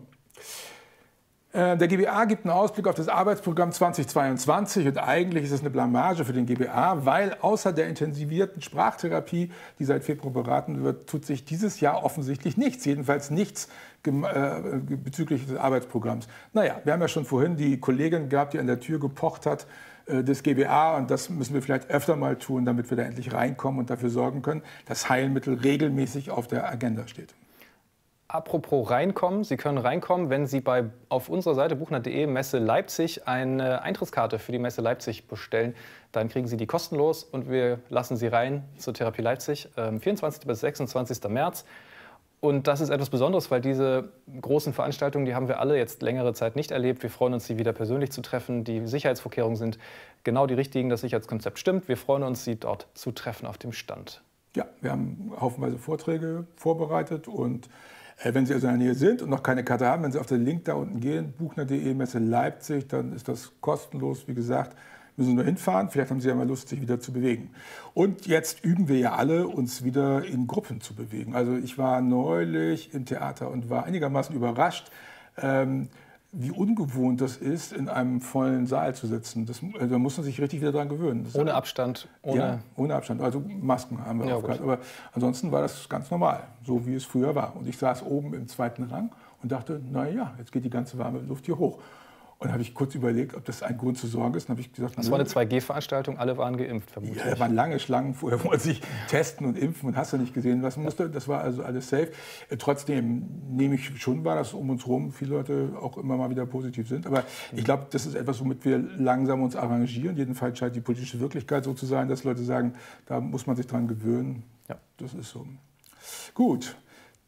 Der G B A gibt einen Ausblick auf das Arbeitsprogramm zweitausendzweiundzwanzig und eigentlich ist es eine Blamage für den G B A, weil außer der intensivierten Sprachtherapie, die seit Februar beraten wird, tut sich dieses Jahr offensichtlich nichts, jedenfalls nichts bezüglich des Arbeitsprogramms. Naja, wir haben ja schon vorhin die Kollegin gehabt, die an der Tür gepocht hat des G B A und das müssen wir vielleicht öfter mal tun, damit wir da endlich reinkommen und dafür sorgen können, dass Heilmittel regelmäßig auf der Agenda steht. Apropos reinkommen, Sie können reinkommen, wenn Sie bei, auf unserer Seite buchner punkt de Messe Leipzig eine Eintrittskarte für die Messe Leipzig bestellen. Dann kriegen Sie die kostenlos und wir lassen Sie rein zur Therapie Leipzig, ähm, vierundzwanzigsten bis sechsundzwanzigsten März. Und das ist etwas Besonderes, weil diese großen Veranstaltungen, die haben wir alle jetzt längere Zeit nicht erlebt. Wir freuen uns, Sie wieder persönlich zu treffen. Die Sicherheitsvorkehrungen sind genau die richtigen, das Sicherheitskonzept stimmt. Wir freuen uns, Sie dort zu treffen auf dem Stand. Ja, wir haben haufenweise Vorträge vorbereitet und wenn Sie also in der Nähe sind und noch keine Karte haben, wenn Sie auf den Link da unten gehen, buchner punkt de Messe Leipzig, dann ist das kostenlos. Wie gesagt, müssen Sie nur hinfahren. Vielleicht haben Sie ja mal Lust, sich wieder zu bewegen. Und jetzt üben wir ja alle, uns wieder in Gruppen zu bewegen. Also ich war neulich im Theater und war einigermaßen überrascht, ähm, wie ungewohnt das ist, in einem vollen Saal zu sitzen. Das, also da muss man sich richtig wieder dran gewöhnen. Das ohne Abstand? Ohne, ja, ohne Abstand. Also Masken haben wir ja, aufgehabt. Aber ansonsten war das ganz normal, so wie es früher war. Und ich saß oben im zweiten Rang und dachte, na ja, jetzt geht die ganze warme Luft hier hoch. Und habe ich kurz überlegt, ob das ein Grund zur Sorge ist. Dann habe ich gesagt, das war eine zwei G Veranstaltung, alle waren geimpft, vermutlich. Ja, da waren lange Schlangen vorher, wo man sich testen und impfen und hast du nicht gesehen lassen musste. Das war also alles safe. Trotzdem nehme ich schon wahr, dass um uns herum viele Leute auch immer mal wieder positiv sind. Aber ich glaube, das ist etwas, womit wir langsam uns arrangieren. Jedenfalls scheint die politische Wirklichkeit so zu sein, dass Leute sagen, da muss man sich dran gewöhnen. Ja, das ist so. Gut.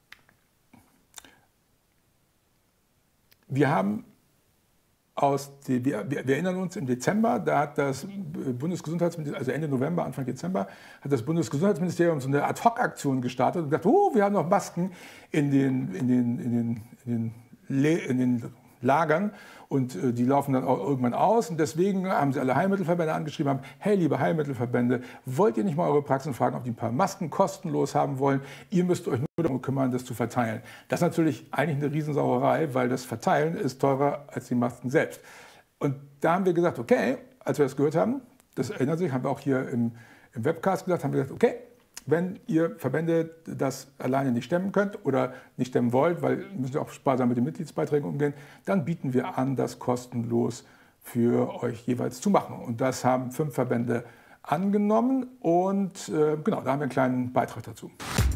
Wir haben Aus die, wir, wir erinnern uns, im Dezember, da hat das Bundesgesundheitsministerium, also Ende November, Anfang Dezember, hat das Bundesgesundheitsministerium so eine Ad-Hoc-Aktion gestartet und gesagt, oh, wir haben noch Masken in den, in den, in den, in den, in den Lagern und äh, die laufen dann auch irgendwann aus. Und deswegen haben sie alle Heilmittelverbände angeschrieben, haben, hey, liebe Heilmittelverbände, wollt ihr nicht mal eure Praxen fragen, ob die ein paar Masken kostenlos haben wollen? Ihr müsst euch nur darum kümmern, das zu verteilen. Das ist natürlich eigentlich eine Riesensauerei, weil das Verteilen ist teurer als die Masken selbst. Und da haben wir gesagt, okay, als wir das gehört haben, das erinnert sich, haben wir auch hier im, im Webcast gesagt, haben wir gesagt, okay, wenn ihr Verbände das alleine nicht stemmen könnt oder nicht stemmen wollt, weil ihr müsst auch sparsam mit den Mitgliedsbeiträgen umgehen, dann bieten wir an, das kostenlos für euch jeweils zu machen. Und das haben fünf Verbände angenommen und äh, genau, da haben wir einen kleinen Beitrag dazu.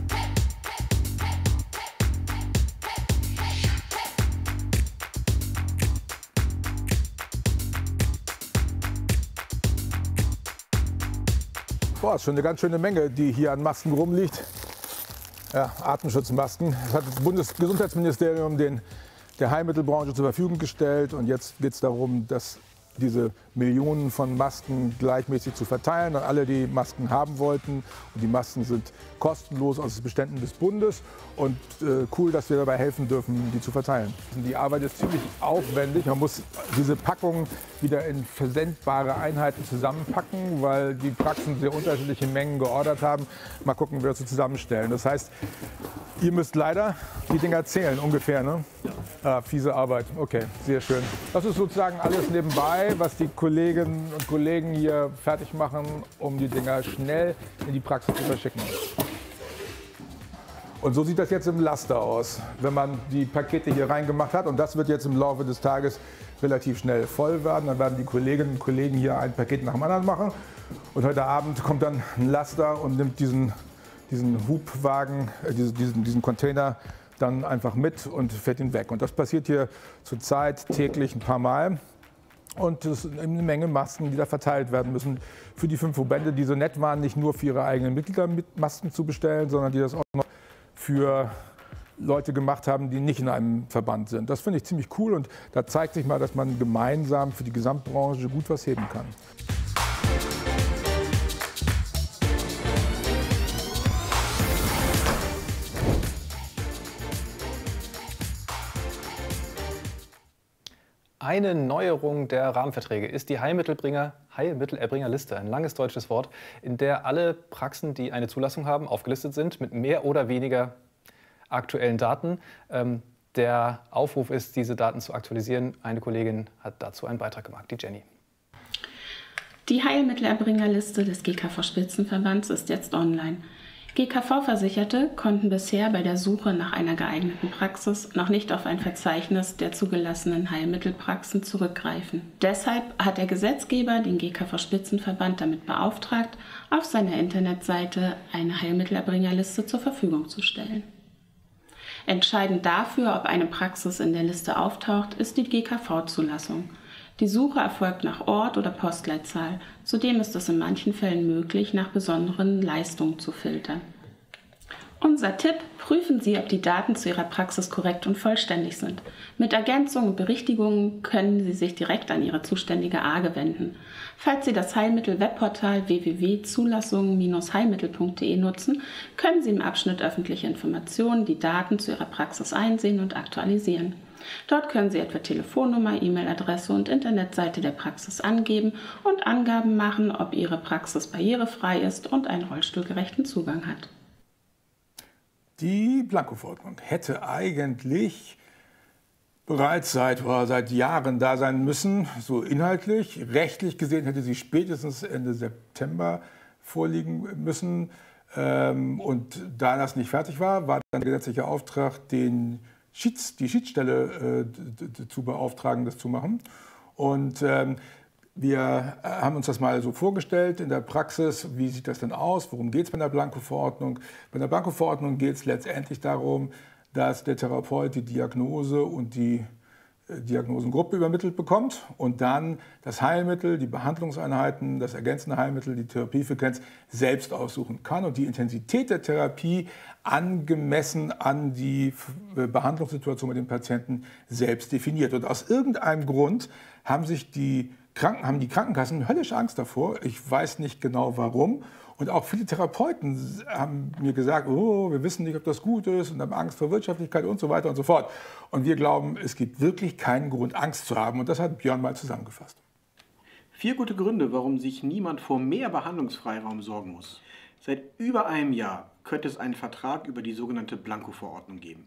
Boah, ist schon eine ganz schöne Menge, die hier an Masken rumliegt. Ja, Atemschutzmasken. Das hat das Bundesgesundheitsministerium den, der Heilmittelbranche zur Verfügung gestellt. Und jetzt geht es darum, dass diese Millionen von Masken gleichmäßig zu verteilen an alle, die Masken haben wollten. Und die Masken sind kostenlos aus den Beständen des Bundes. Und äh, cool, dass wir dabei helfen dürfen, die zu verteilen. Die Arbeit ist ziemlich aufwendig. Man muss diese Packungen wieder in versendbare Einheiten zusammenpacken, weil die Praxen sehr unterschiedliche Mengen geordert haben. Mal gucken, wie wir das so zusammenstellen. Das heißt, ihr müsst leider die Dinger zählen, ungefähr, ne? Ja. Ah, fiese Arbeit. Okay, sehr schön. Das ist sozusagen alles nebenbei, was die Kolleginnen und Kollegen hier fertig machen, um die Dinger schnell in die Praxis zu verschicken. Und so sieht das jetzt im Laster aus, wenn man die Pakete hier reingemacht hat. Und das wird jetzt im Laufe des Tages relativ schnell voll werden. Dann werden die Kolleginnen und Kollegen hier ein Paket nach dem anderen machen. Und heute Abend kommt dann ein Laster und nimmt diesen, diesen Hubwagen, äh, diesen, diesen Container dann einfach mit und fährt ihn weg. Und das passiert hier zurzeit täglich ein paar Mal. Und es sind eine Menge Masken, die da verteilt werden müssen für die fünf Verbände, die so nett waren, nicht nur für ihre eigenen Mitglieder mit Masken zu bestellen, sondern die das auch noch für Leute gemacht haben, die nicht in einem Verband sind. Das finde ich ziemlich cool und da zeigt sich mal, dass man gemeinsam für die Gesamtbranche gut was heben kann. Eine Neuerung der Rahmenverträge ist die Heilmittelbringer, Heilmittelerbringerliste, ein langes deutsches Wort, in der alle Praxen, die eine Zulassung haben, aufgelistet sind mit mehr oder weniger aktuellen Daten. Ähm, der Aufruf ist, diese Daten zu aktualisieren. Eine Kollegin hat dazu einen Beitrag gemacht, die Jenny. Die Heilmittelerbringerliste des G K V-Spitzenverbands ist jetzt online. G K V-Versicherte konnten bisher bei der Suche nach einer geeigneten Praxis noch nicht auf ein Verzeichnis der zugelassenen Heilmittelpraxen zurückgreifen. Deshalb hat der Gesetzgeber den G K V-Spitzenverband damit beauftragt, auf seiner Internetseite eine Heilmittelerbringerliste zur Verfügung zu stellen. Entscheidend dafür, ob eine Praxis in der Liste auftaucht, ist die G K V-Zulassung. Die Suche erfolgt nach Ort oder Postleitzahl. Zudem ist es in manchen Fällen möglich, nach besonderen Leistungen zu filtern. Unser Tipp: Prüfen Sie, ob die Daten zu Ihrer Praxis korrekt und vollständig sind. Mit Ergänzungen und Berichtigungen können Sie sich direkt an Ihre zuständige A G E wenden. Falls Sie das Heilmittel-Webportal w w w punkt zulassungen Bindestrich heilmittel punkt de nutzen, können Sie im Abschnitt Öffentliche Informationen die Daten zu Ihrer Praxis einsehen und aktualisieren. Dort können Sie etwa Telefonnummer, E-Mail-Adresse und Internetseite der Praxis angeben und Angaben machen, ob Ihre Praxis barrierefrei ist und einen rollstuhlgerechten Zugang hat. Die Blanko-Verordnung hätte eigentlich bereits seit, oder seit Jahren da sein müssen, so inhaltlich. Rechtlich gesehen hätte sie spätestens Ende September vorliegen müssen. Und da das nicht fertig war, war dann der gesetzliche Auftrag, den Schieds, die Schiedsstelle äh, zu beauftragen, das zu machen. Und ähm, wir haben uns das mal so vorgestellt in der Praxis. Wie sieht das denn aus? Worum geht es bei der Blanko-Verordnung? Bei der Blanko-Verordnung geht es letztendlich darum, dass der Therapeut die Diagnose und die Diagnosengruppe übermittelt bekommt und dann das Heilmittel, die Behandlungseinheiten, das ergänzende Heilmittel, die Therapiefrequenz selbst aussuchen kann und die Intensität der Therapie angemessen an die Behandlungssituation mit dem Patienten selbst definiert. Und aus irgendeinem Grund haben sich die Kranken, haben die Krankenkassen höllisch Angst davor. Ich weiß nicht genau warum. Und auch viele Therapeuten haben mir gesagt, oh, wir wissen nicht, ob das gut ist und haben Angst vor Wirtschaftlichkeit und so weiter und so fort. Und wir glauben, es gibt wirklich keinen Grund, Angst zu haben. Und das hat Björn mal zusammengefasst. Vier gute Gründe, warum sich niemand vor mehr Behandlungsfreiraum sorgen muss. Seit über einem Jahr könnte es einen Vertrag über die sogenannte Blanko-Verordnung geben.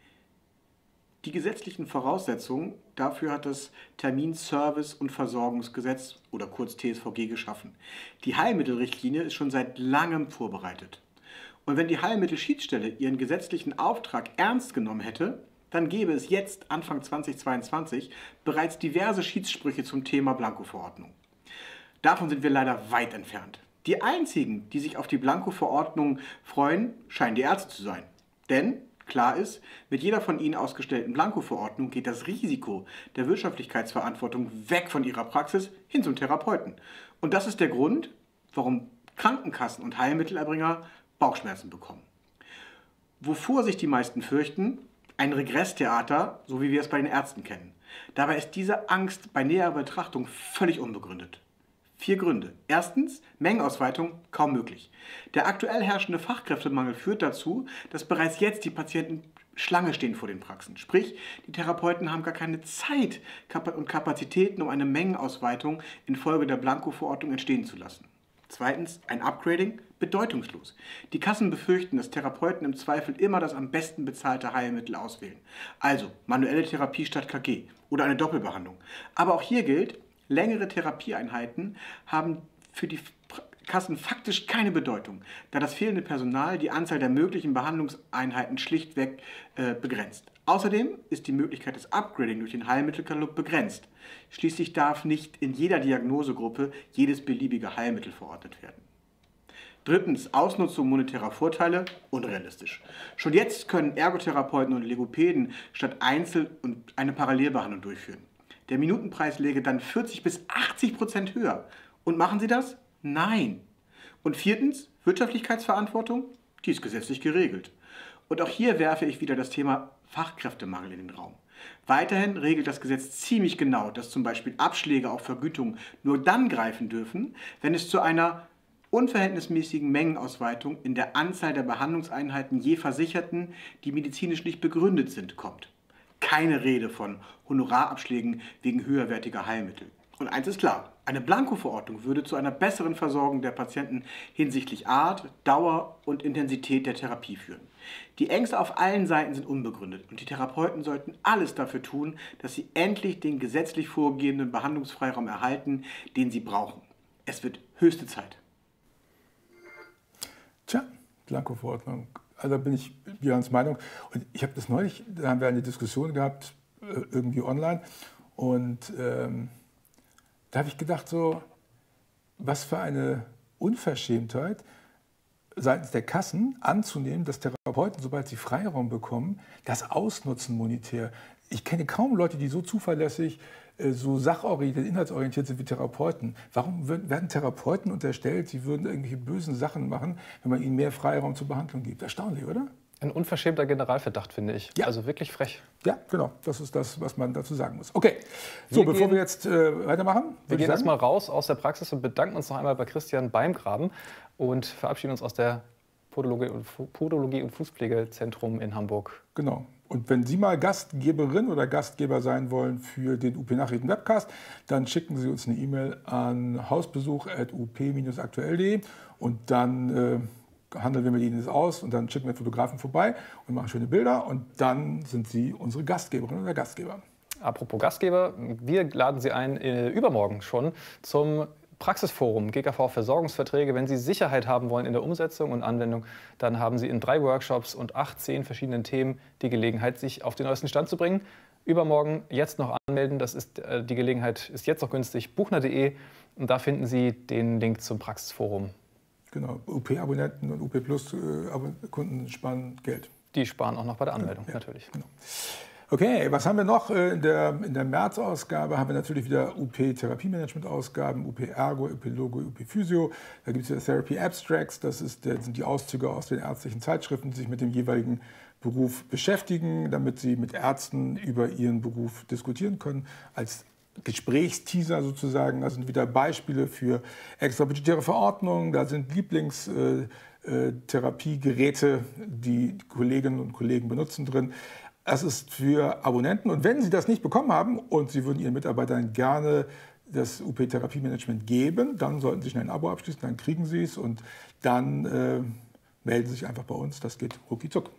Die gesetzlichen Voraussetzungen dafür hat das Terminservice- und Versorgungsgesetz oder kurz T S V G geschaffen. Die Heilmittelrichtlinie ist schon seit langem vorbereitet. Und wenn die Heilmittelschiedsstelle ihren gesetzlichen Auftrag ernst genommen hätte, dann gäbe es jetzt, Anfang zweitausendzweiundzwanzig, bereits diverse Schiedssprüche zum Thema Blanko-Verordnung. Davon sind wir leider weit entfernt. Die einzigen, die sich auf die Blanko-Verordnung freuen, scheinen die Ärzte zu sein. Denn klar ist, mit jeder von ihnen ausgestellten Blanko-Verordnung geht das Risiko der Wirtschaftlichkeitsverantwortung weg von ihrer Praxis hin zum Therapeuten. Und das ist der Grund, warum Krankenkassen und Heilmittelerbringer Bauchschmerzen bekommen. Wovor sich die meisten fürchten? Ein Regresstheater, so wie wir es bei den Ärzten kennen. Dabei ist diese Angst bei näherer Betrachtung völlig unbegründet. Vier Gründe. Erstens, Mengenausweitung kaum möglich. Der aktuell herrschende Fachkräftemangel führt dazu, dass bereits jetzt die Patienten Schlange stehen vor den Praxen. Sprich, die Therapeuten haben gar keine Zeit und Kapazitäten, um eine Mengenausweitung infolge der Blanko-Verordnung entstehen zu lassen. Zweitens, ein Upgrading bedeutungslos. Die Kassen befürchten, dass Therapeuten im Zweifel immer das am besten bezahlte Heilmittel auswählen. Also manuelle Therapie statt K G oder eine Doppelbehandlung. Aber auch hier gilt, längere Therapieeinheiten haben für die Kassen faktisch keine Bedeutung, da das fehlende Personal die Anzahl der möglichen Behandlungseinheiten schlichtweg äh, begrenzt. Außerdem ist die Möglichkeit des Upgrading durch den Heilmittelkatalog begrenzt. Schließlich darf nicht in jeder Diagnosegruppe jedes beliebige Heilmittel verordnet werden. Drittens, Ausnutzung monetärer Vorteile, unrealistisch. Schon jetzt können Ergotherapeuten und Logopäden statt Einzel- und eine Parallelbehandlung durchführen. Der Minutenpreis läge dann vierzig bis achtzig Prozent höher. Und machen sie das? Nein. Und viertens, Wirtschaftlichkeitsverantwortung, die ist gesetzlich geregelt. Und auch hier werfe ich wieder das Thema Fachkräftemangel in den Raum. Weiterhin regelt das Gesetz ziemlich genau, dass zum Beispiel Abschläge auf Vergütung nur dann greifen dürfen, wenn es zu einer unverhältnismäßigen Mengenausweitung in der Anzahl der Behandlungseinheiten je Versicherten, die medizinisch nicht begründet sind, kommt. Keine Rede von Honorarabschlägen wegen höherwertiger Heilmittel. Und eins ist klar, eine Blanko-Verordnung würde zu einer besseren Versorgung der Patienten hinsichtlich Art, Dauer und Intensität der Therapie führen. Die Ängste auf allen Seiten sind unbegründet und die Therapeuten sollten alles dafür tun, dass sie endlich den gesetzlich vorgegebenen Behandlungsfreiraum erhalten, den sie brauchen. Es wird höchste Zeit. Tja, Blanko-Verordnung. Also da bin ich Björns Meinung. Und ich habe das neulich, da haben wir eine Diskussion gehabt, irgendwie online. Und ähm, da habe ich gedacht, so, was für eine Unverschämtheit seitens der Kassen anzunehmen, dass Therapeuten, sobald sie Freiraum bekommen, das ausnutzen monetär. Ich kenne kaum Leute, die so zuverlässig, so sachorientiert, inhaltsorientiert sind wie Therapeuten. Warum werden Therapeuten unterstellt, sie würden irgendwelche bösen Sachen machen, wenn man ihnen mehr Freiraum zur Behandlung gibt? Erstaunlich, oder? Ein unverschämter Generalverdacht, finde ich. Ja. Also wirklich frech. Ja, genau. Das ist das, was man dazu sagen muss. Okay, so, Wir bevor gehen- wir jetzt äh, weitermachen, Wir würde gehen ich sagen, erstmal raus aus der Praxis und bedanken uns noch einmal bei Christian Beimgraben und verabschieden uns aus der Podologie und, Fu- Podologie und Fußpflegezentrum in Hamburg. genau. Und wenn Sie mal Gastgeberin oder Gastgeber sein wollen für den U P-Nachrichten Webcast, dann schicken Sie uns eine E-Mail an hausbesuch at u p dash aktuell punkt de und dann äh, handeln wir mit Ihnen das aus und dann schicken wir Fotografen vorbei und machen schöne Bilder und dann sind Sie unsere Gastgeberin oder Gastgeber. Apropos Gastgeber, wir laden Sie ein, äh, übermorgen schon zum Praxisforum G K V Versorgungsverträge. Wenn Sie Sicherheit haben wollen in der Umsetzung und Anwendung, dann haben Sie in drei Workshops und achtzehn verschiedenen Themen die Gelegenheit, sich auf den neuesten Stand zu bringen. Übermorgen jetzt noch anmelden, das ist, äh, die Gelegenheit ist jetzt noch günstig, buchner punkt de und da finden Sie den Link zum Praxisforum. Genau, U P-Abonnenten und U P Plus-Kunden sparen Geld. Die sparen auch noch bei der Anmeldung, Ja, natürlich. Genau. Okay, was haben wir noch? Äh, In der, in der März-Ausgabe haben wir natürlich wieder U P-Therapiemanagement-Ausgaben, U P-Ergo, U P-Logo, U P-Physio. Da gibt es ja Therapy Abstracts, das ist, das sind die Auszüge aus den ärztlichen Zeitschriften, die sich mit dem jeweiligen Beruf beschäftigen, damit sie mit Ärzten über ihren Beruf diskutieren können, als Gesprächsteaser sozusagen. Da sind wieder Beispiele für extrabudgetäre Verordnungen, da sind Lieblingstherapiegeräte, die Kolleginnen und Kollegen benutzen drin. Das ist für Abonnenten. Und wenn Sie das nicht bekommen haben und Sie würden Ihren Mitarbeitern gerne das U P-Therapiemanagement geben, dann sollten Sie schnell ein Abo abschließen, dann kriegen Sie es und dann äh, melden Sie sich einfach bei uns. Das geht rucki-zuck.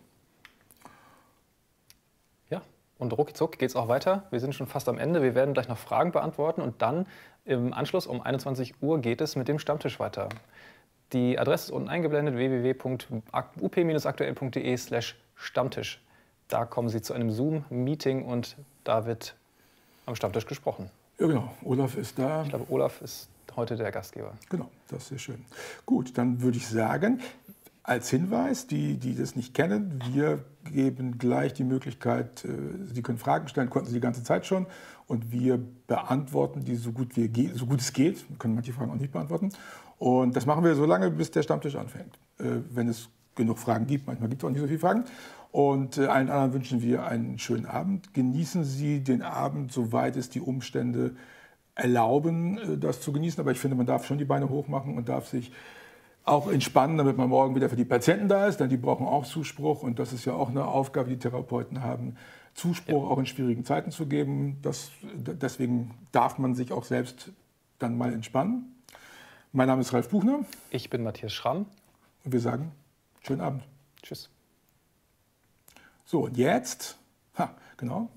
Ja, und rucki-zuck geht es auch weiter. Wir sind schon fast am Ende. Wir werden gleich noch Fragen beantworten und dann im Anschluss um einundzwanzig Uhr geht es mit dem Stammtisch weiter. Die Adresse ist unten eingeblendet, w w w punkt u p dash aktuell punkt de slash Stammtisch. Da kommen Sie zu einem Zoom-Meeting und da wird am Stammtisch gesprochen. Ja, genau. Olaf ist da. Ich glaube, Olaf ist heute der Gastgeber. Genau, das ist sehr schön. Gut, dann würde ich sagen, als Hinweis, die, die das nicht kennen, wir geben gleich die Möglichkeit, äh, Sie können Fragen stellen, konnten Sie die ganze Zeit schon, und wir beantworten die so gut, wir, so gut es geht. Wir können manche Fragen auch nicht beantworten. Und das machen wir so lange, bis der Stammtisch anfängt. Äh, wenn es genug Fragen gibt, manchmal gibt es auch nicht so viele Fragen. Und äh, allen anderen wünschen wir einen schönen Abend. Genießen Sie den Abend, soweit es die Umstände erlauben, äh, das zu genießen. Aber ich finde, man darf schon die Beine hoch machen und darf sich auch entspannen, damit man morgen wieder für die Patienten da ist. Denn die brauchen auch Zuspruch. Und das ist ja auch eine Aufgabe, die Therapeuten haben, Zuspruch ja. auch in schwierigen Zeiten zu geben. Das, deswegen darf man sich auch selbst dann mal entspannen. Mein Name ist Ralf Buchner. Ich bin Matthias Schramm. Und wir sagen, schönen Abend. Tschüss. So, und jetzt, ha, genau,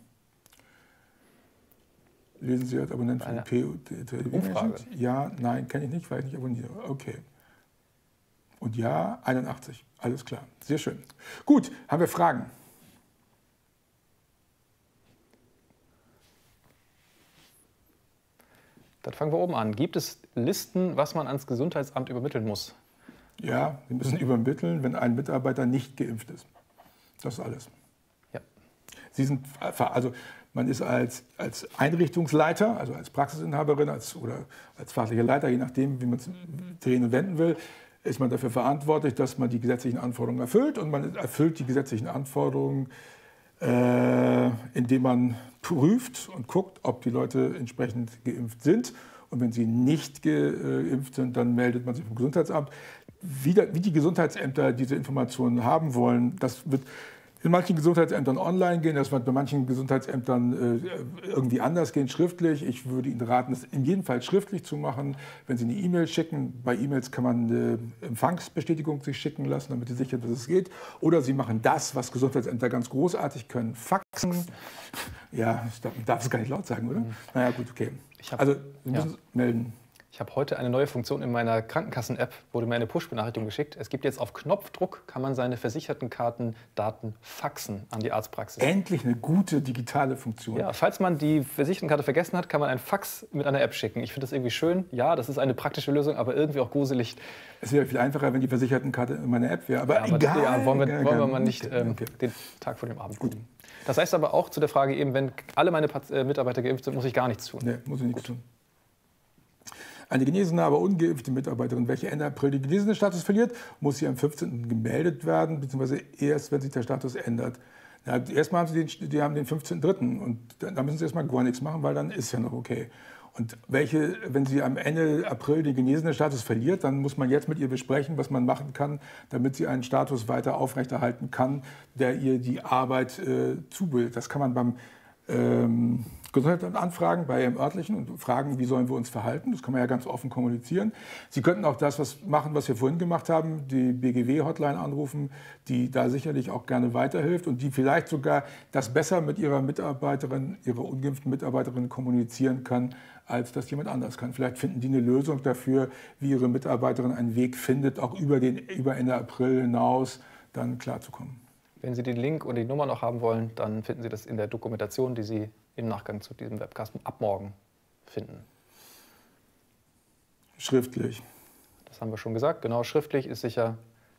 lesen Sie als Abonnent von U P Umfrage. Ja, nein, kenne ich nicht, weil ich nicht abonniere. Okay. Und ja, einundachtzig, alles klar, sehr schön. Gut, haben wir Fragen? Dann fangen wir oben an. Gibt es Listen, was man ans Gesundheitsamt übermitteln muss? Ja, Sie müssen übermitteln, wenn ein Mitarbeiter nicht geimpft ist. Das ist alles. Ja. Sie sind, also man ist als, als Einrichtungsleiter, also als Praxisinhaberin als, oder als fachlicher Leiter, je nachdem, wie man es drehen und wenden will, ist man dafür verantwortlich, dass man die gesetzlichen Anforderungen erfüllt. Und man erfüllt die gesetzlichen Anforderungen, äh, indem man prüft und guckt, ob die Leute entsprechend geimpft sind. Und wenn sie nicht geimpft sind, dann meldet man sich vom Gesundheitsamt. Wie, da, wie die Gesundheitsämter diese Informationen haben wollen, das wird in manchen Gesundheitsämtern online gehen, das wird bei manchen Gesundheitsämtern äh, irgendwie anders gehen, schriftlich. Ich würde Ihnen raten, es in jedem Fall schriftlich zu machen. Wenn Sie eine E-Mail schicken, bei E-Mails kann man eine Empfangsbestätigung sich schicken lassen, damit Sie sicher sind, dass es geht. Oder Sie machen das, was Gesundheitsämter ganz großartig können, Faxen. Ja, ich darf, darf es gar nicht laut sagen, oder? Mhm. Naja, gut, okay. Ich hab, also, Sie müssen ja. melden. Ich habe heute eine neue Funktion in meiner Krankenkassen-App, wurde mir eine Push-Benachrichtigung geschickt. Es gibt jetzt auf Knopfdruck, kann man seine Versichertenkartendaten faxen an die Arztpraxis. Endlich eine gute digitale Funktion. Ja, falls man die Versichertenkarte vergessen hat, kann man ein Fax mit einer App schicken. Ich finde das irgendwie schön. Ja, das ist eine praktische Lösung, aber irgendwie auch gruselig. Es wäre viel einfacher, wenn die Versichertenkarte in meiner App wäre. Aber, ja, aber egal. Ja, wollen wir, egal, wollen wir mal nicht ähm, okay. den Tag vor dem Abend Gut. tun. Das heißt aber auch zu der Frage eben, wenn alle meine Mitarbeiter geimpft sind, muss ich gar nichts tun. Nee, muss ich nichts tun. Eine genesene, aber ungeimpfte Mitarbeiterin, welche Ende April den genesenen Status verliert, muss sie am fünfzehnten gemeldet werden, beziehungsweise erst, wenn sich der Status ändert. Ja, erstmal haben sie den, die haben den fünfzehnten dritten und da müssen sie erstmal gar nichts machen, weil dann ist ja noch okay. Und welche, wenn sie am Ende April den genesenen Status verliert, dann muss man jetzt mit ihr besprechen, was man machen kann, damit sie einen Status weiter aufrechterhalten kann, der ihr die Arbeit äh, zubildet. Das kann man beim ähm, Gesundheitsamt anfragen, bei ihrem örtlichen und fragen, wie sollen wir uns verhalten. Das kann man ja ganz offen kommunizieren. Sie könnten auch das was machen, was wir vorhin gemacht haben, die B G W-Hotline anrufen, die da sicherlich auch gerne weiterhilft und die vielleicht sogar das besser mit ihrer Mitarbeiterin, ihrer ungeimpften Mitarbeiterin kommunizieren kann, als das jemand anders kann. Vielleicht finden die eine Lösung dafür, wie ihre Mitarbeiterin einen Weg findet, auch über, den, über Ende April hinaus dann klarzukommen. Wenn Sie den Link und die Nummer noch haben wollen, dann finden Sie das in der Dokumentation, die Sie im Nachgang zu diesem Webcast ab morgen finden. Schriftlich. Das haben wir schon gesagt. Genau, schriftlich ist sicher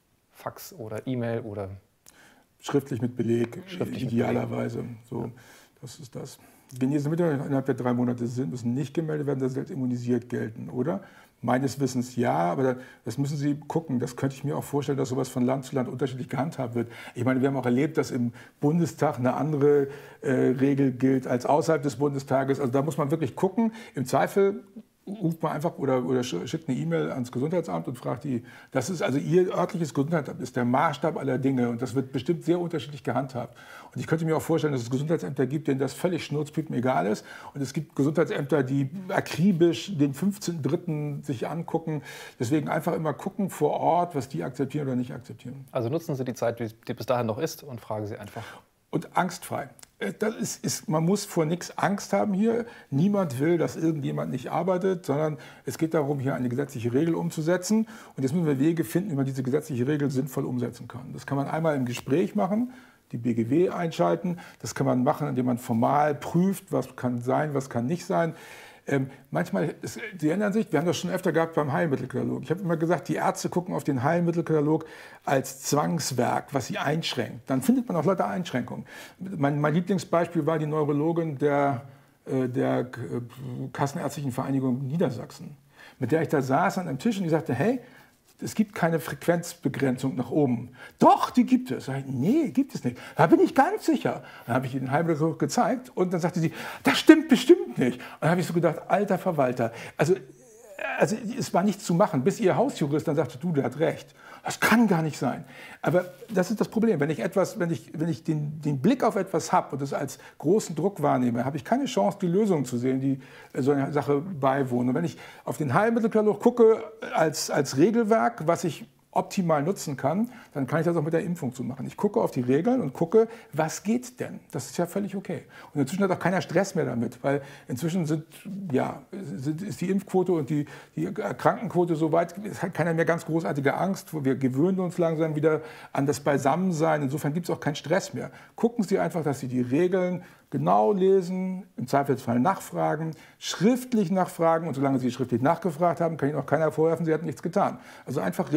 Fax oder E-Mail oder... Schriftlich mit Beleg, schriftlich idealerweise. Mit Beleg. So, ja. Das ist das. Genesene Mitarbeiter innerhalb der drei Monate sind, müssen nicht gemeldet werden, dass sie als immunisiert gelten, oder? Meines Wissens ja, aber das müssen Sie gucken. Das könnte ich mir auch vorstellen, dass sowas von Land zu Land unterschiedlich gehandhabt wird. Ich meine, wir haben auch erlebt, dass im Bundestag eine andere äh, Regel gilt als außerhalb des Bundestages. Also da muss man wirklich gucken. Im Zweifel ruft man einfach oder, oder schickt eine E-Mail ans Gesundheitsamt und fragt die. Das ist also Ihr örtliches Gesundheitsamt, ist der Maßstab aller Dinge und das wird bestimmt sehr unterschiedlich gehandhabt. Und ich könnte mir auch vorstellen, dass es Gesundheitsämter gibt, denen das völlig schnurzpiepen egal ist. Und es gibt Gesundheitsämter, die akribisch den fünfzehnten dritten sich angucken. Deswegen einfach immer gucken vor Ort, was die akzeptieren oder nicht akzeptieren. Also nutzen Sie die Zeit, die bis dahin noch ist, und fragen Sie einfach. Und angstfrei. Das ist, ist, man muss vor nichts Angst haben hier. Niemand will, dass irgendjemand nicht arbeitet, sondern es geht darum, hier eine gesetzliche Regel umzusetzen. Und jetzt müssen wir Wege finden, wie man diese gesetzliche Regel sinnvoll umsetzen kann. Das kann man einmal im Gespräch machen, die B G W einschalten. Das kann man machen, indem man formal prüft, was kann sein, was kann nicht sein. Ähm, manchmal, es, die ändern sich, wir haben das schon öfter gehabt beim Heilmittelkatalog. Ich habe immer gesagt, die Ärzte gucken auf den Heilmittelkatalog als Zwangswerk, was sie einschränkt. Dann findet man auch lauter Einschränkungen. Mein, mein Lieblingsbeispiel war die Neurologin der, äh, der Kassenärztlichen Vereinigung Niedersachsen, mit der ich da saß an einem Tisch und die sagte, hey, es gibt keine Frequenzbegrenzung nach oben. Doch, die gibt es. Sag ich, nee, gibt es nicht. Da bin ich ganz sicher. Dann habe ich ihr den Heilmittelkatalog gezeigt und dann sagte sie, das stimmt bestimmt nicht. Und dann habe ich so gedacht, alter Verwalter, also, also es war nichts zu machen, bis ihr Hausjurist dann sagte, du, der hat recht. Das kann gar nicht sein. Aber das ist das Problem. Wenn ich, etwas, wenn ich, wenn ich den, den Blick auf etwas habe und es als großen Druck wahrnehme, habe ich keine Chance, die Lösung zu sehen, die so einer Sache beiwohnen. Und wenn ich auf den Heilmittelkatalog gucke als, als Regelwerk, was ich optimal nutzen kann, dann kann ich das auch mit der Impfung zu machen. Ich gucke auf die Regeln und gucke, was geht denn? Das ist ja völlig okay. Und inzwischen hat auch keiner Stress mehr damit, weil inzwischen sind, ja, sind, ist die Impfquote und die, die Krankenquote so weit, es hat keiner mehr ganz großartige Angst. Wir gewöhnen uns langsam wieder an das Beisammensein. Insofern gibt es auch keinen Stress mehr. Gucken Sie einfach, dass Sie die Regeln genau lesen, im Zweifelsfall nachfragen, schriftlich nachfragen und solange Sie schriftlich nachgefragt haben, kann Ihnen auch keiner vorwerfen, Sie hatten nichts getan. Also einfach Regeln sinnvoll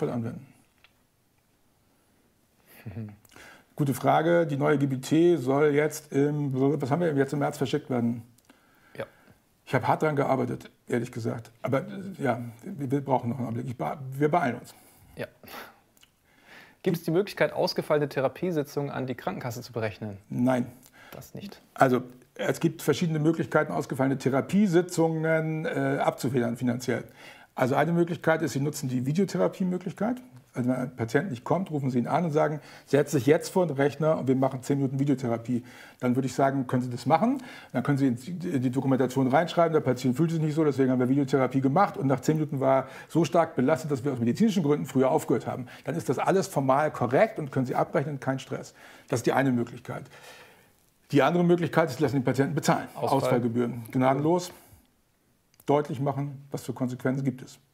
sinnvoll anwenden. Mhm. Gute Frage. Die neue G B T soll jetzt im, was haben wir jetzt im März verschickt werden? Ja. Ich habe hart daran gearbeitet, ehrlich gesagt. Aber ja, wir brauchen noch einen Augenblick. Wir beeilen uns. Ja. Gibt es die Möglichkeit, ausgefallene Therapiesitzungen an die Krankenkasse zu berechnen? Nein. Das nicht. Also es gibt verschiedene Möglichkeiten, ausgefallene Therapiesitzungen äh, abzufedern finanziell. Also eine Möglichkeit ist, Sie nutzen die Videotherapie-Möglichkeit. Also wenn ein Patient nicht kommt, rufen Sie ihn an und sagen, setz dich jetzt vor den Rechner und wir machen zehn Minuten Videotherapie. Dann würde ich sagen, können Sie das machen. Dann können Sie in die Dokumentation reinschreiben, der Patient fühlt sich nicht so, deswegen haben wir Videotherapie gemacht und nach zehn Minuten war er so stark belastet, dass wir aus medizinischen Gründen früher aufgehört haben. Dann ist das alles formal korrekt und können Sie abrechnen, kein Stress. Das ist die eine Möglichkeit. Die andere Möglichkeit ist, Sie lassen den Patienten bezahlen. Ausfall. Ausfallgebühren. Gnadenlos. Deutlich machen, was für Konsequenzen gibt es.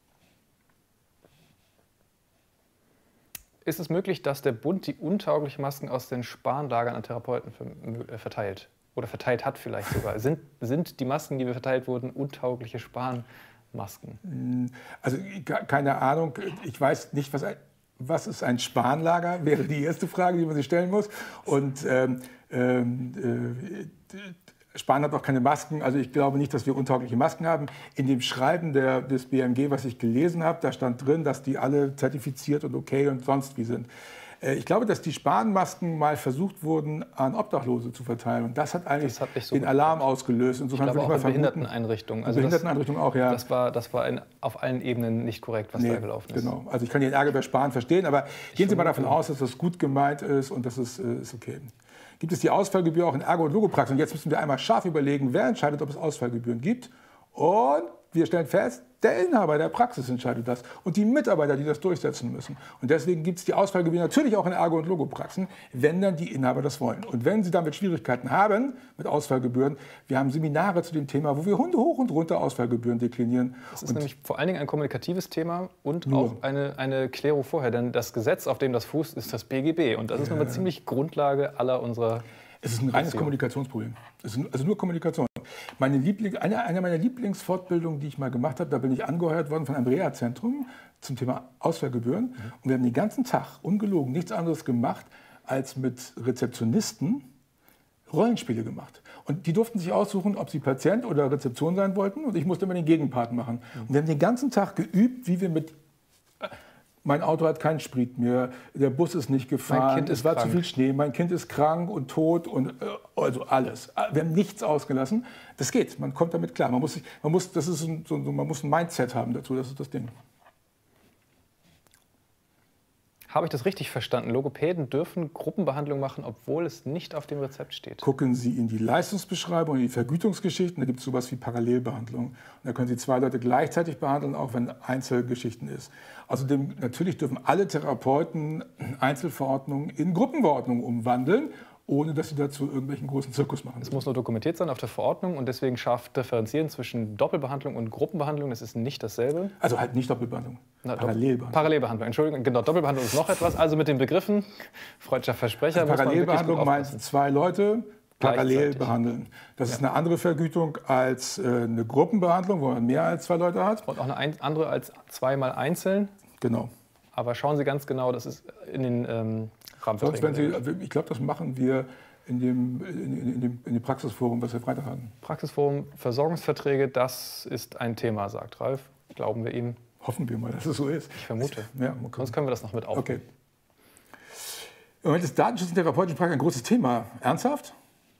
Ist es möglich, dass der Bund die untauglichen Masken aus den Sparlagern an Therapeuten verteilt? Oder verteilt hat vielleicht sogar? Sind, sind die Masken, die wir verteilt wurden, untaugliche Spanmasken? Also keine Ahnung. Ich weiß nicht, was, ein, was ist ein Spanlager, wäre die erste Frage, die man sich stellen muss. Und ähm, ähm, äh, Spahn hat auch keine Masken, also ich glaube nicht, dass wir untaugliche Masken haben. In dem Schreiben der, des B M G, was ich gelesen habe, da stand drin, dass die alle zertifiziert und okay und sonst wie sind. Ich glaube, dass die Span-Masken mal versucht wurden, an Obdachlose zu verteilen. Und das hat eigentlich das hat so den Alarm ausgelöst. Insofern ich glaube auch in Behinderteneinrichtungen. Also Behinderteneinrichtungen auch, ja. Das war, das war in, auf allen Ebenen nicht korrekt, was nee, da gelaufen ist. Genau. Also ich kann den Ärger bei Spahn verstehen, aber ich gehen Sie mal davon aus, dass das gut gemeint ist und das ist, ist okay. Gibt es die Ausfallgebühr auch in Ergo- und Logopraxen? Und jetzt müssen wir einmal scharf überlegen, wer entscheidet, ob es Ausfallgebühren gibt. Und wir stellen fest, der Inhaber der Praxis entscheidet das und die Mitarbeiter, die das durchsetzen müssen. Und deswegen gibt es die Ausfallgebühr natürlich auch in Ergo- und Logopraxen, wenn dann die Inhaber das wollen. Und wenn Sie damit Schwierigkeiten haben mit Ausfallgebühren, wir haben Seminare zu dem Thema, wo wir Hunde hoch und runter Ausfallgebühren deklinieren. Das ist und nämlich vor allen Dingen ein kommunikatives Thema und nur. auch eine, eine Klärung vorher. Denn das Gesetz, auf dem das fußt, ist das B G B. Und das ist nun mal ziemlich Grundlage aller unserer... Es ist ein reines Kommunikationsproblem. Es ist also nur Kommunikation. Meine Liebling, eine, eine meiner Lieblingsfortbildungen, die ich mal gemacht habe, da bin ich angeheuert worden von einem Reha-Zentrum zum Thema Ausfallgebühren. Mhm. Und wir haben den ganzen Tag, ungelogen, nichts anderes gemacht, als mit Rezeptionisten Rollenspiele gemacht. Und die durften sich aussuchen, ob sie Patient oder Rezeption sein wollten. Und ich musste immer den Gegenpart machen. Mhm. Und wir haben den ganzen Tag geübt, wie wir mit... Mein Auto hat keinen Sprit mehr, der Bus ist nicht gefahren, es war krank. Zu viel Schnee, mein Kind ist krank und tot und also alles. Wir haben nichts ausgelassen. Das geht, man kommt damit klar. Man muss, sich, man muss, das ist ein, so, man muss ein Mindset haben dazu, das ist das Ding. Habe ich das richtig verstanden? Logopäden dürfen Gruppenbehandlung machen, obwohl es nicht auf dem Rezept steht? Gucken Sie in die Leistungsbeschreibung, in die Vergütungsgeschichten, da gibt es sowas wie Parallelbehandlung. Und da können Sie zwei Leute gleichzeitig behandeln, auch wenn Einzelgeschichten ist. Außerdem natürlich dürfen alle Therapeuten Einzelverordnungen in Gruppenverordnungen umwandeln, ohne dass sie dazu irgendwelchen großen Zirkus machen. Es muss nur dokumentiert sein auf der Verordnung und deswegen scharf differenzieren zwischen Doppelbehandlung und Gruppenbehandlung. Das ist nicht dasselbe. Also halt nicht Doppelbehandlung, Na, Parallelbehandlung. Parallelbehandlung, Entschuldigung, genau, Doppelbehandlung ist noch etwas. Also mit den Begriffen, freudscher Versprecher. Also Parallelbehandlung meint zwei Leute parallel behandeln. Das ja. ist eine andere Vergütung als äh, eine Gruppenbehandlung, wo man mehr als zwei Leute hat. Und auch eine ein, andere als zweimal einzeln. Genau. Aber schauen Sie ganz genau, das ist in den ähm, Sonst, wenn Sie, ich glaube, das machen wir in dem, in, in, dem, in dem Praxisforum, was wir Freitag hatten. Praxisforum, Versorgungsverträge, das ist ein Thema, sagt Ralf. Glauben wir ihm. Hoffen wir mal, dass es so ist. Ich vermute. Ja, okay. Sonst können wir das noch mit aufnehmen. Okay. Im Moment ist Datenschutz in der therapeutischen Praxis ein großes Thema. Ernsthaft?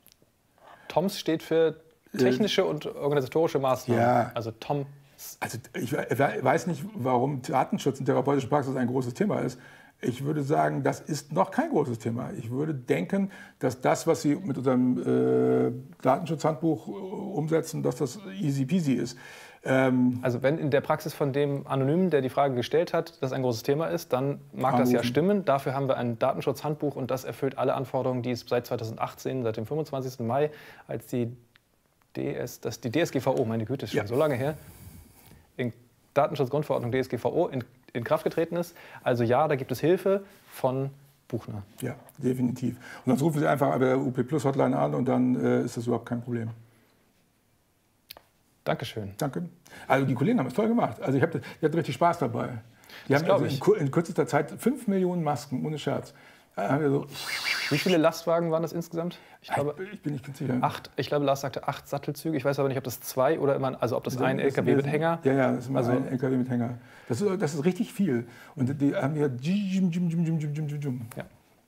TOMS steht für technische äh, und organisatorische Maßnahmen. Ja. Also TOM. Also ich weiß nicht, warum Datenschutz in der therapeutischen Praxis ein großes Thema ist. Ich würde sagen, das ist noch kein großes Thema. Ich würde denken, dass das, was Sie mit unserem äh, Datenschutzhandbuch umsetzen, dass das easy peasy ist. Ähm, also wenn in der Praxis von dem Anonymen, der die Frage gestellt hat, das ein großes Thema ist, dann mag anrufen. Das ja stimmen. Dafür haben wir ein Datenschutzhandbuch und das erfüllt alle Anforderungen, die es seit zweitausendachtzehn, seit dem fünfundzwanzigsten Mai, als die, D S, das, die D S G V O, meine Güte, ist schon ja. so lange her, in Datenschutzgrundverordnung D S G V O in, in Kraft getreten ist. Also ja, da gibt es Hilfe von Buchner. Ja, definitiv. Und sonst rufen Sie einfach bei der U P Plus Hotline an und dann äh, ist das überhaupt kein Problem. Dankeschön. Danke. Also die Kollegen haben es toll gemacht. Also ich hatte richtig Spaß dabei. Die das haben also in, kur in kürzester Zeit fünf Millionen Masken, ohne Scherz. So, wie viele Lastwagen waren das insgesamt? Ich, glaube, ich bin nicht ganz sicher. Acht, ich glaube, Lars sagte acht Sattelzüge. Ich weiß aber nicht, ob das zwei oder immer, also ob das, das ein L K W mit Hänger. Ja, ja, das ist immer also, ein L K W mit Hänger. Das ist, das ist richtig viel. Und die haben ja, ja.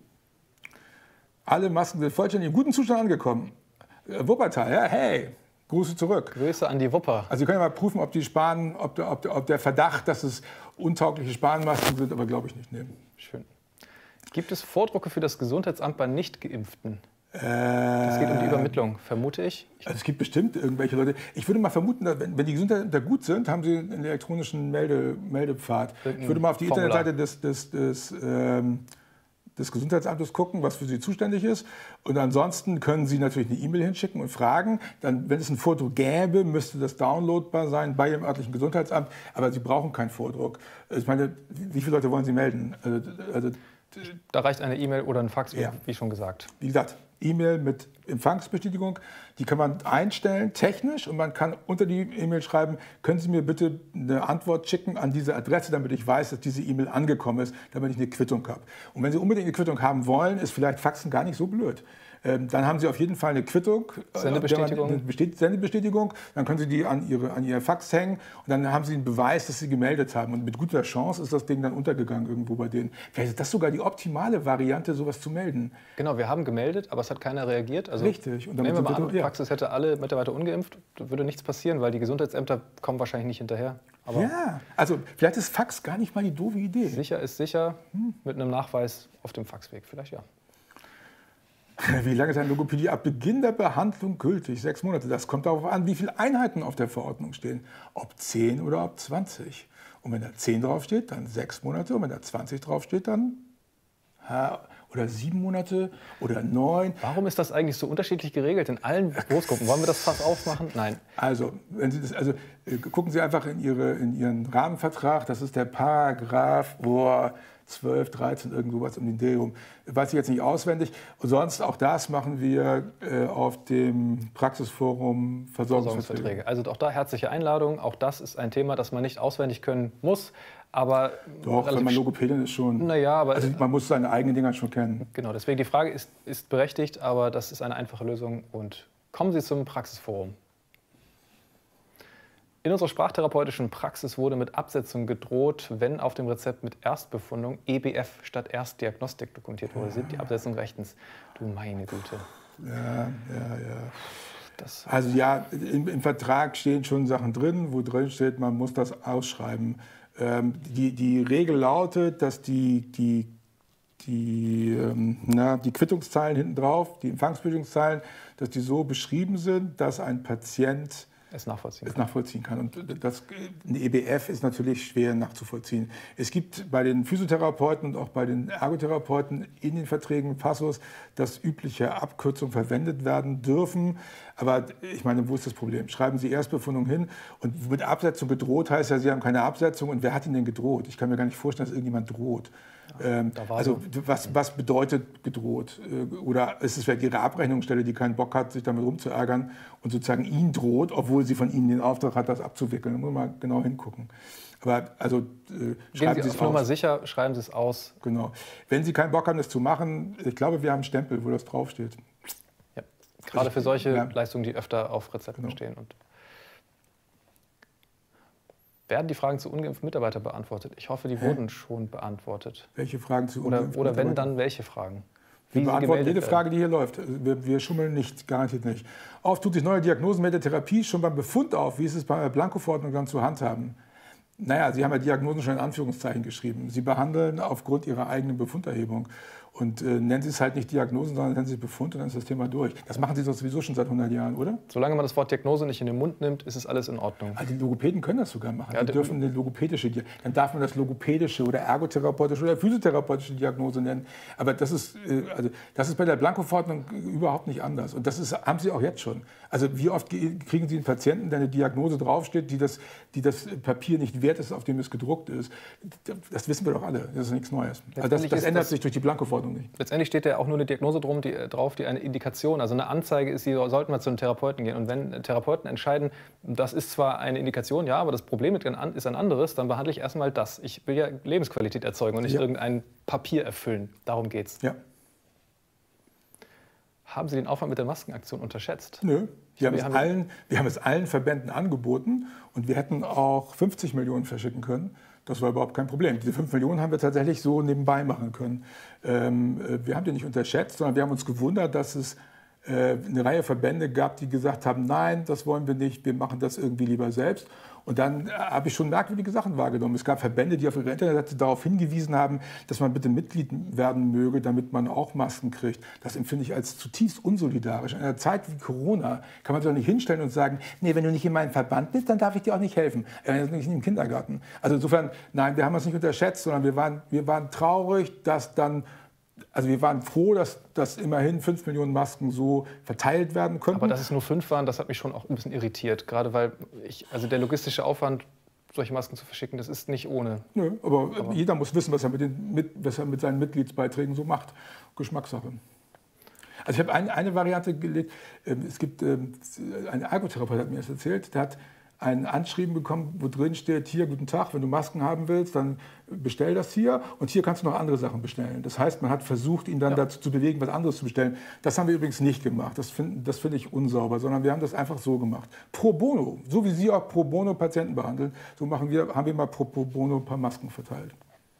Alle Masken sind vollständig in gutem Zustand angekommen. Wuppertal, ja, hey, Grüße zurück. Grüße an die Wupper. Also Sie können ja mal prüfen, ob die Spahn, ob der, ob der, ob der Verdacht, dass es untaugliche Spanmasken sind, aber glaube ich nicht. Nee. Schön. Gibt es Vordrucke für das Gesundheitsamt bei Nicht-Geimpften? Äh, das geht um die Übermittlung, vermute ich. ich also es gibt bestimmt irgendwelche Leute. Ich würde mal vermuten, dass, wenn, wenn die Gesundheitsämter gut sind, haben sie einen elektronischen Melde, Meldepfad. Ich würde mal auf die Formular. Internetseite des, des, des, ähm, des Gesundheitsamtes gucken, was für sie zuständig ist. Und ansonsten können Sie natürlich eine E-Mail hinschicken und fragen. Dann, wenn es einen Vordruck gäbe, müsste das downloadbar sein bei Ihrem örtlichen Gesundheitsamt. Aber Sie brauchen keinen Vordruck. Ich meine, wie viele Leute wollen Sie melden? Also, also da reicht eine E-Mail oder ein Fax, ja. wie schon gesagt. Wie gesagt, E-Mail mit Empfangsbestätigung, die kann man einstellen, technisch, und man kann unter die E-Mail schreiben, können Sie mir bitte eine Antwort schicken an diese Adresse, damit ich weiß, dass diese E-Mail angekommen ist, damit ich eine Quittung habe. Und wenn Sie unbedingt eine Quittung haben wollen, ist vielleicht Faxen gar nicht so blöd. Ähm, dann haben Sie auf jeden Fall eine Quittung, Sendebestätigung. Eine Bestät Sendebestätigung. Dann können Sie die an, ihre, an Ihr Fax hängen und dann haben Sie einen Beweis, dass Sie gemeldet haben. Und mit guter Chance ist das Ding dann untergegangen irgendwo bei denen. Vielleicht ist das sogar die optimale Variante, sowas zu melden. Genau, wir haben gemeldet, aber es hat keiner reagiert. Also, richtig. Und nehmen wir mal an, die Praxis hätte alle Mitarbeiter ungeimpft, da würde nichts passieren, weil die Gesundheitsämter kommen wahrscheinlich nicht hinterher. Aber ja, also vielleicht ist Fax gar nicht mal die doofe Idee. Sicher ist sicher, hm. mit einem Nachweis auf dem Faxweg, vielleicht ja. Wie lange ist eine Logopädie ab Beginn der Behandlung gültig? Sechs Monate. Das kommt darauf an, wie viele Einheiten auf der Verordnung stehen. Ob zehn oder ob zwanzig. Und wenn da zehn draufsteht, dann sechs Monate. Und wenn da zwanzig draufsteht, dann oder sieben Monate oder neun. Warum ist das eigentlich so unterschiedlich geregelt in allen Berufsgruppen? Wollen wir das fast aufmachen? Nein. Also, wenn Sie das, also gucken Sie einfach in, Ihre, in Ihren Rahmenvertrag. Das ist der Paragraph oh, zwölf, dreizehn, irgend sowas um den Dreh rum. Weiß ich jetzt nicht auswendig. Und sonst, auch das machen wir äh, auf dem Praxisforum Versorgungsverträge. Versorgungsverträge. Also auch da herzliche Einladung. Auch das ist ein Thema, das man nicht auswendig können muss. Aber doch, wenn man Logopädin ist schon. Naja, aber also man muss seine eigenen Dinger schon kennen. Genau, deswegen die Frage ist, ist berechtigt, aber das ist eine einfache Lösung. Und kommen Sie zum Praxisforum. In unserer sprachtherapeutischen Praxis wurde mit Absetzung gedroht, wenn auf dem Rezept mit Erstbefundung E B F statt Erstdiagnostik dokumentiert wurde. Sind die Absetzung rechtens? Du meine Güte. Ja, ja, ja. Das also ja, im, im Vertrag stehen schon Sachen drin, wo drin steht, man muss das ausschreiben. Ähm, die, die Regel lautet, dass die, die, die, ähm, na, die Quittungszeilen hinten drauf, die Empfangsbestätigungszeilen, dass die so beschrieben sind, dass ein Patient es nachvollziehen es kann. nachvollziehen kann. Und das, eine E B F ist natürlich schwer nachzuvollziehen. Es gibt bei den Physiotherapeuten und auch bei den Ergotherapeuten in den Verträgen Passus, dass übliche Abkürzungen verwendet werden dürfen. Aber ich meine, wo ist das Problem? Schreiben Sie Erstbefundung hin und mit Absetzung gedroht heißt ja, Sie haben keine Absetzung. Und wer hat Ihnen denn gedroht? Ich kann mir gar nicht vorstellen, dass irgendjemand droht. Ähm, also so. was, was bedeutet gedroht? Oder ist es vielleicht Ihre Abrechnungsstelle, die keinen Bock hat, sich damit rumzuärgern und sozusagen Ihnen droht, obwohl sie von Ihnen den Auftrag hat, das abzuwickeln? Da muss man mal genau hingucken. Aber also äh, schreiben Sie es aus. Nummer sicher, schreiben Sie es aus. Genau. Wenn Sie keinen Bock haben, das zu machen, ich glaube, wir haben einen Stempel, wo das draufsteht. Ja. Gerade für solche ja. Leistungen, die öfter auf Rezepten genau. stehen. Und werden die Fragen zu ungeimpften Mitarbeitern beantwortet? Ich hoffe, die Hä? wurden schon beantwortet. Welche Fragen zu ungeimpften Oder, oder wenn, dann welche Fragen? Wir beantworten jede Frage, die hier läuft. Wir, wir schummeln nicht, garantiert nicht. Oft tut sich neue Diagnosen mit der Therapie schon beim Befund auf. Wie ist es bei der Blanko-Verordnung dann zu handhaben? Naja, Sie haben ja Diagnosen schon in Anführungszeichen geschrieben. Sie behandeln aufgrund Ihrer eigenen Befunderhebung. Und äh, nennen Sie es halt nicht Diagnosen, sondern nennen Sie es Befund und dann ist das Thema durch. Das machen Sie doch sowieso schon seit hundert Jahren, oder? Solange man das Wort Diagnose nicht in den Mund nimmt, ist es alles in Ordnung. Also die Logopäden können das sogar machen. Ja, die dürfen eine logopädische, dann darf man das logopädische oder ergotherapeutische oder physiotherapeutische Diagnose nennen. Aber das ist, äh, also das ist bei der Blanko-Verordnung überhaupt nicht anders. Und das ist, haben Sie auch jetzt schon. Also wie oft kriegen Sie einen Patienten, der eine Diagnose draufsteht, die das, die das Papier nicht wert ist, auf dem es gedruckt ist? Das wissen wir doch alle. Das ist nichts Neues. Also das, das ändert sich durch die Blanko-Verordnung Verordnung nicht. Letztendlich steht ja auch nur eine Diagnose drum, die, drauf, die eine Indikation, also eine Anzeige ist, Sie sollten mal zu einem Therapeuten gehen. Und wenn Therapeuten entscheiden, das ist zwar eine Indikation, ja, aber das Problem ist ein anderes, dann behandle ich erstmal das. Ich will ja Lebensqualität erzeugen und nicht ja. irgendein Papier erfüllen. Darum geht's. Ja. Haben Sie den Aufwand mit der Maskenaktion unterschätzt? Nö. Wir haben, wir, es haben allen, wir haben es allen Verbänden angeboten und wir hätten auch fünfzig Millionen verschicken können. Das war überhaupt kein Problem. Diese fünf Millionen haben wir tatsächlich so nebenbei machen können. Ähm, wir haben die nicht unterschätzt, sondern wir haben uns gewundert, dass es äh, eine Reihe Verbände gab, die gesagt haben, nein, das wollen wir nicht, wir machen das irgendwie lieber selbst. Und dann äh, habe ich schon merkwürdige Sachen wahrgenommen. Es gab Verbände, die auf ihrer Internetseite darauf hingewiesen haben, dass man bitte Mitglied werden möge, damit man auch Masken kriegt. Das empfinde ich als zutiefst unsolidarisch. In einer Zeit wie Corona kann man sich doch nicht hinstellen und sagen, nee, wenn du nicht in meinem Verband bist, dann darf ich dir auch nicht helfen. Äh, nicht im Kindergarten. Also insofern, nein, wir haben uns nicht unterschätzt, sondern wir waren, wir waren traurig, dass dann Also wir waren froh, dass, dass immerhin fünf Millionen Masken so verteilt werden konnten. Aber dass es nur fünf waren, das hat mich schon auch ein bisschen irritiert. Gerade weil ich, also der logistische Aufwand, solche Masken zu verschicken, das ist nicht ohne. Nö, aber, aber jeder muss wissen, was er, mit den, mit, was er mit seinen Mitgliedsbeiträgen so macht. Geschmackssache. Also ich habe eine, eine Variante gelegt. Es gibt ein Ergotherapeut, hat mir das erzählt, der hat ein Anschreiben bekommen, wo drin steht, hier, guten Tag, wenn du Masken haben willst, dann bestell das hier und hier kannst du noch andere Sachen bestellen. Das heißt, man hat versucht, ihn dann ja. dazu zu bewegen, was anderes zu bestellen. Das haben wir übrigens nicht gemacht. Das finde das find ich unsauber, sondern wir haben das einfach so gemacht. Pro bono, so wie Sie auch pro bono Patienten behandeln, so machen wir, haben wir mal pro, pro bono ein paar Masken verteilt.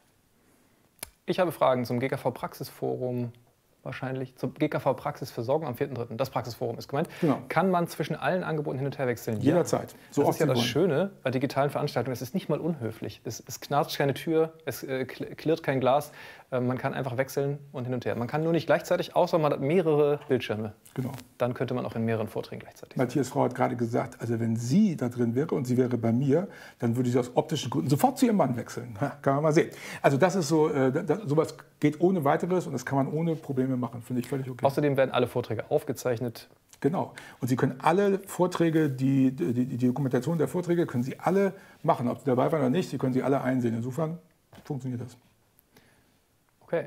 Ich habe Fragen zum G K V-Praxisforum. Wahrscheinlich zur G K V-Praxisversorgung am vierten dritten Das Praxisforum ist gemeint. Genau. Kann man zwischen allen Angeboten hin und her wechseln? Jederzeit. So das ist ja das Schöne bei digitalen Veranstaltungen. Es ist nicht mal unhöflich. Es, es knarzt keine Tür, es äh, klirrt kein Glas. Äh, man kann einfach wechseln und hin und her. Man kann nur nicht gleichzeitig, außer man hat mehrere Bildschirme. Genau. Dann könnte man auch in mehreren Vorträgen gleichzeitig sein. Matthias Frau hat gerade gesagt, also wenn sie da drin wäre und sie wäre bei mir, dann würde sie aus optischen Gründen sofort zu ihrem Mann wechseln. Ha, kann man mal sehen. Also das ist so, äh, das, sowas geht ohne weiteres und das kann man ohne Probleme machen. Finde ich völlig okay. Außerdem werden alle Vorträge aufgezeichnet. Genau. Und Sie können alle Vorträge, die, die, die Dokumentation der Vorträge, können Sie alle machen. Ob Sie dabei waren oder nicht, Sie können sie alle einsehen. Insofern funktioniert das. Okay.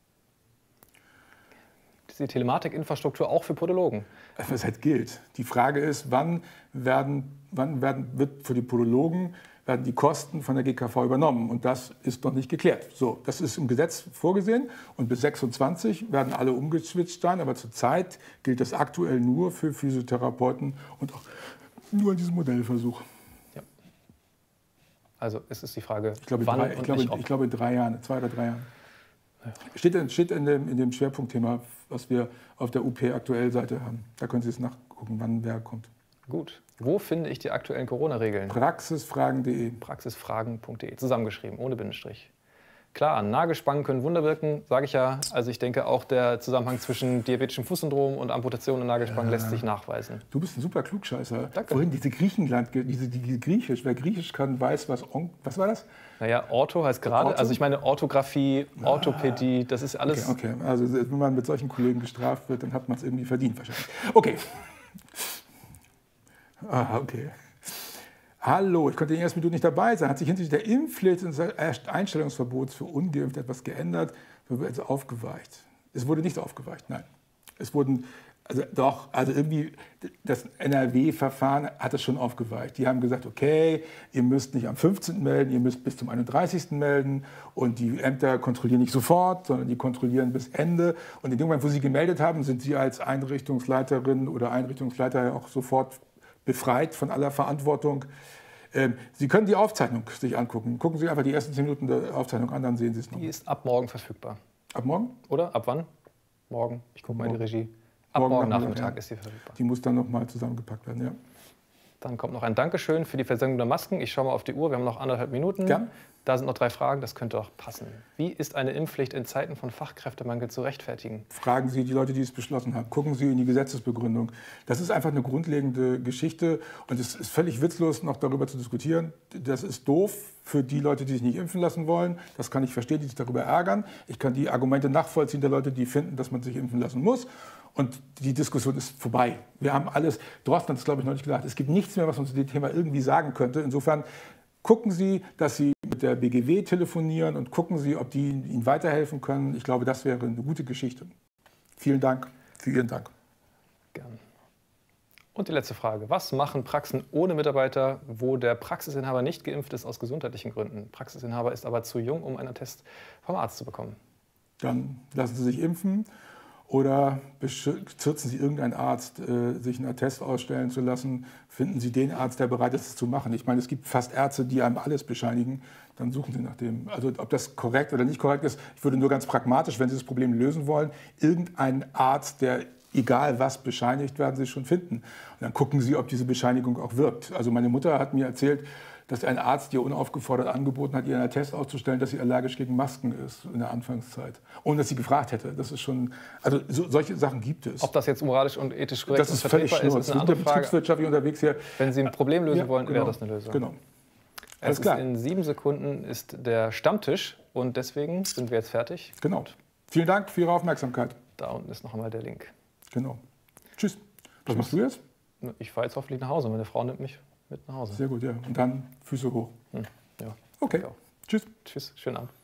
Ist die Telematikinfrastruktur auch für Podologen? Was halt gilt. Die Frage ist, wann, werden, wann werden, wird für die Podologen werden die Kosten von der G K V übernommen. Und das ist noch nicht geklärt. So, das ist im Gesetz vorgesehen und bis sechsundzwanzig werden alle umgeswitcht sein. Aber zurzeit gilt das aktuell nur für Physiotherapeuten und auch nur in diesem Modellversuch. Ja. Also es ist die Frage, ich glaube, wann drei, und ich glaube, nicht ob. Ich glaube in drei Jahren, zwei oder drei Jahren. Ja. Steht, steht in, dem, in dem Schwerpunktthema, was wir auf der U P-Aktuell-Seite haben. Da können Sie es nachgucken, wann wer kommt. Gut. Wo finde ich die aktuellen Corona-Regeln? praxisfragen punkt de. praxisfragen punkt de, zusammengeschrieben, ohne Bindestrich. Klar, Nagelspangen können Wunder wirken, sage ich ja. Also ich denke, auch der Zusammenhang zwischen diabetischem Fußsyndrom und Amputation und Nagelspangen ja. lässt sich nachweisen. Du bist ein super Klugscheißer. Danke. Vorhin diese Griechenland, diese, die Griechisch, wer Griechisch kann, weiß, was, was war das? Naja, Ortho heißt gerade, also ich meine Orthographie, Orthopädie, das ist alles... Okay, okay, also wenn man mit solchen Kollegen gestraft wird, dann hat man es irgendwie verdient wahrscheinlich. Okay. Ah, okay. Hallo, ich konnte in den ersten Minuten nicht dabei sein. Hat sich hinsichtlich der Impfpflicht und des Einstellungsverbots für Ungeimpfte etwas geändert? Wird jetzt aufgeweicht? Es wurde nicht aufgeweicht, nein. Es wurden, also doch, also irgendwie, das N R W-Verfahren hat es schon aufgeweicht. Die haben gesagt, okay, ihr müsst nicht am fünfzehnten melden, ihr müsst bis zum einunddreißigsten melden und die Ämter kontrollieren nicht sofort, sondern die kontrollieren bis Ende. Und in dem Moment, wo sie gemeldet haben, sind sie als Einrichtungsleiterin oder Einrichtungsleiter auch sofort befreit von aller Verantwortung. Ähm, Sie können die Aufzeichnung sich angucken. Gucken Sie einfach die ersten zehn Minuten der Aufzeichnung an, dann sehen Sie es noch. Die ist ab morgen verfügbar. Ab morgen? Oder? Ab wann? Morgen. Ich gucke mal in die Regie. Ab morgen, morgen Nachmittag, Nachmittag ja. ist sie verfügbar. Die muss dann nochmal zusammengepackt werden, ja. Dann kommt noch ein Dankeschön für die Versendung der Masken. Ich schaue mal auf die Uhr, wir haben noch anderthalb Minuten. Gern. Da sind noch drei Fragen, das könnte doch passen. Wie ist eine Impfpflicht in Zeiten von Fachkräftemangel zu rechtfertigen? Fragen Sie die Leute, die es beschlossen haben. Gucken Sie in die Gesetzesbegründung. Das ist einfach eine grundlegende Geschichte und es ist völlig witzlos, noch darüber zu diskutieren. Das ist doof für die Leute, die sich nicht impfen lassen wollen. Das kann ich verstehen, die sich darüber ärgern. Ich kann die Argumente nachvollziehen der Leute, die finden, dass man sich impfen lassen muss. Und die Diskussion ist vorbei. Wir haben alles, Drosten hat es, glaube ich, noch nicht gesagt, es gibt nichts mehr, was man zu dem Thema irgendwie sagen könnte. Insofern gucken Sie, dass Sie mit der B G W telefonieren und gucken Sie, ob die Ihnen weiterhelfen können. Ich glaube, das wäre eine gute Geschichte. Vielen Dank für Ihren Dank. Gern. Und die letzte Frage. Was machen Praxen ohne Mitarbeiter, wo der Praxisinhaber nicht geimpft ist aus gesundheitlichen Gründen? Praxisinhaber ist aber zu jung, um einen Attest vom Arzt zu bekommen. Dann lassen Sie sich impfen oder bezirzen Sie irgendeinen Arzt, äh, sich einen Attest ausstellen zu lassen. Finden Sie den Arzt, der bereit ist, es zu machen. Ich meine, es gibt fast Ärzte, die einem alles bescheinigen. Dann suchen Sie nach dem. Also ob das korrekt oder nicht korrekt ist, ich würde nur ganz pragmatisch, wenn Sie das Problem lösen wollen, irgendeinen Arzt, der egal was bescheinigt, werden Sie schon finden. Und dann gucken Sie, ob diese Bescheinigung auch wirkt. Also meine Mutter hat mir erzählt, dass ein Arzt ihr unaufgefordert angeboten hat, ihr einen Attest auszustellen, dass sie allergisch gegen Masken ist in der Anfangszeit. Ohne dass sie gefragt hätte. Das ist schon, also so, solche Sachen gibt es. Ob das jetzt moralisch und ethisch korrekt das ist völlig ist, ist eine andere Frage. Betriebswirtschaftlich unterwegs hier. Wenn Sie ein Problem lösen ja, wollen, genau, wäre das eine Lösung. Genau. Alles klar. In sieben Sekunden ist der Stammtisch und deswegen sind wir jetzt fertig. Genau. Und vielen Dank für Ihre Aufmerksamkeit. Da unten ist noch einmal der Link. Genau. Tschüss. Was machst du jetzt? Ich fahre jetzt hoffentlich nach Hause. Meine Frau nimmt mich mit nach Hause. Sehr gut, ja. Und dann Füße hoch. Hm, ja. Okay. Tschüss. Tschüss. Schönen Abend.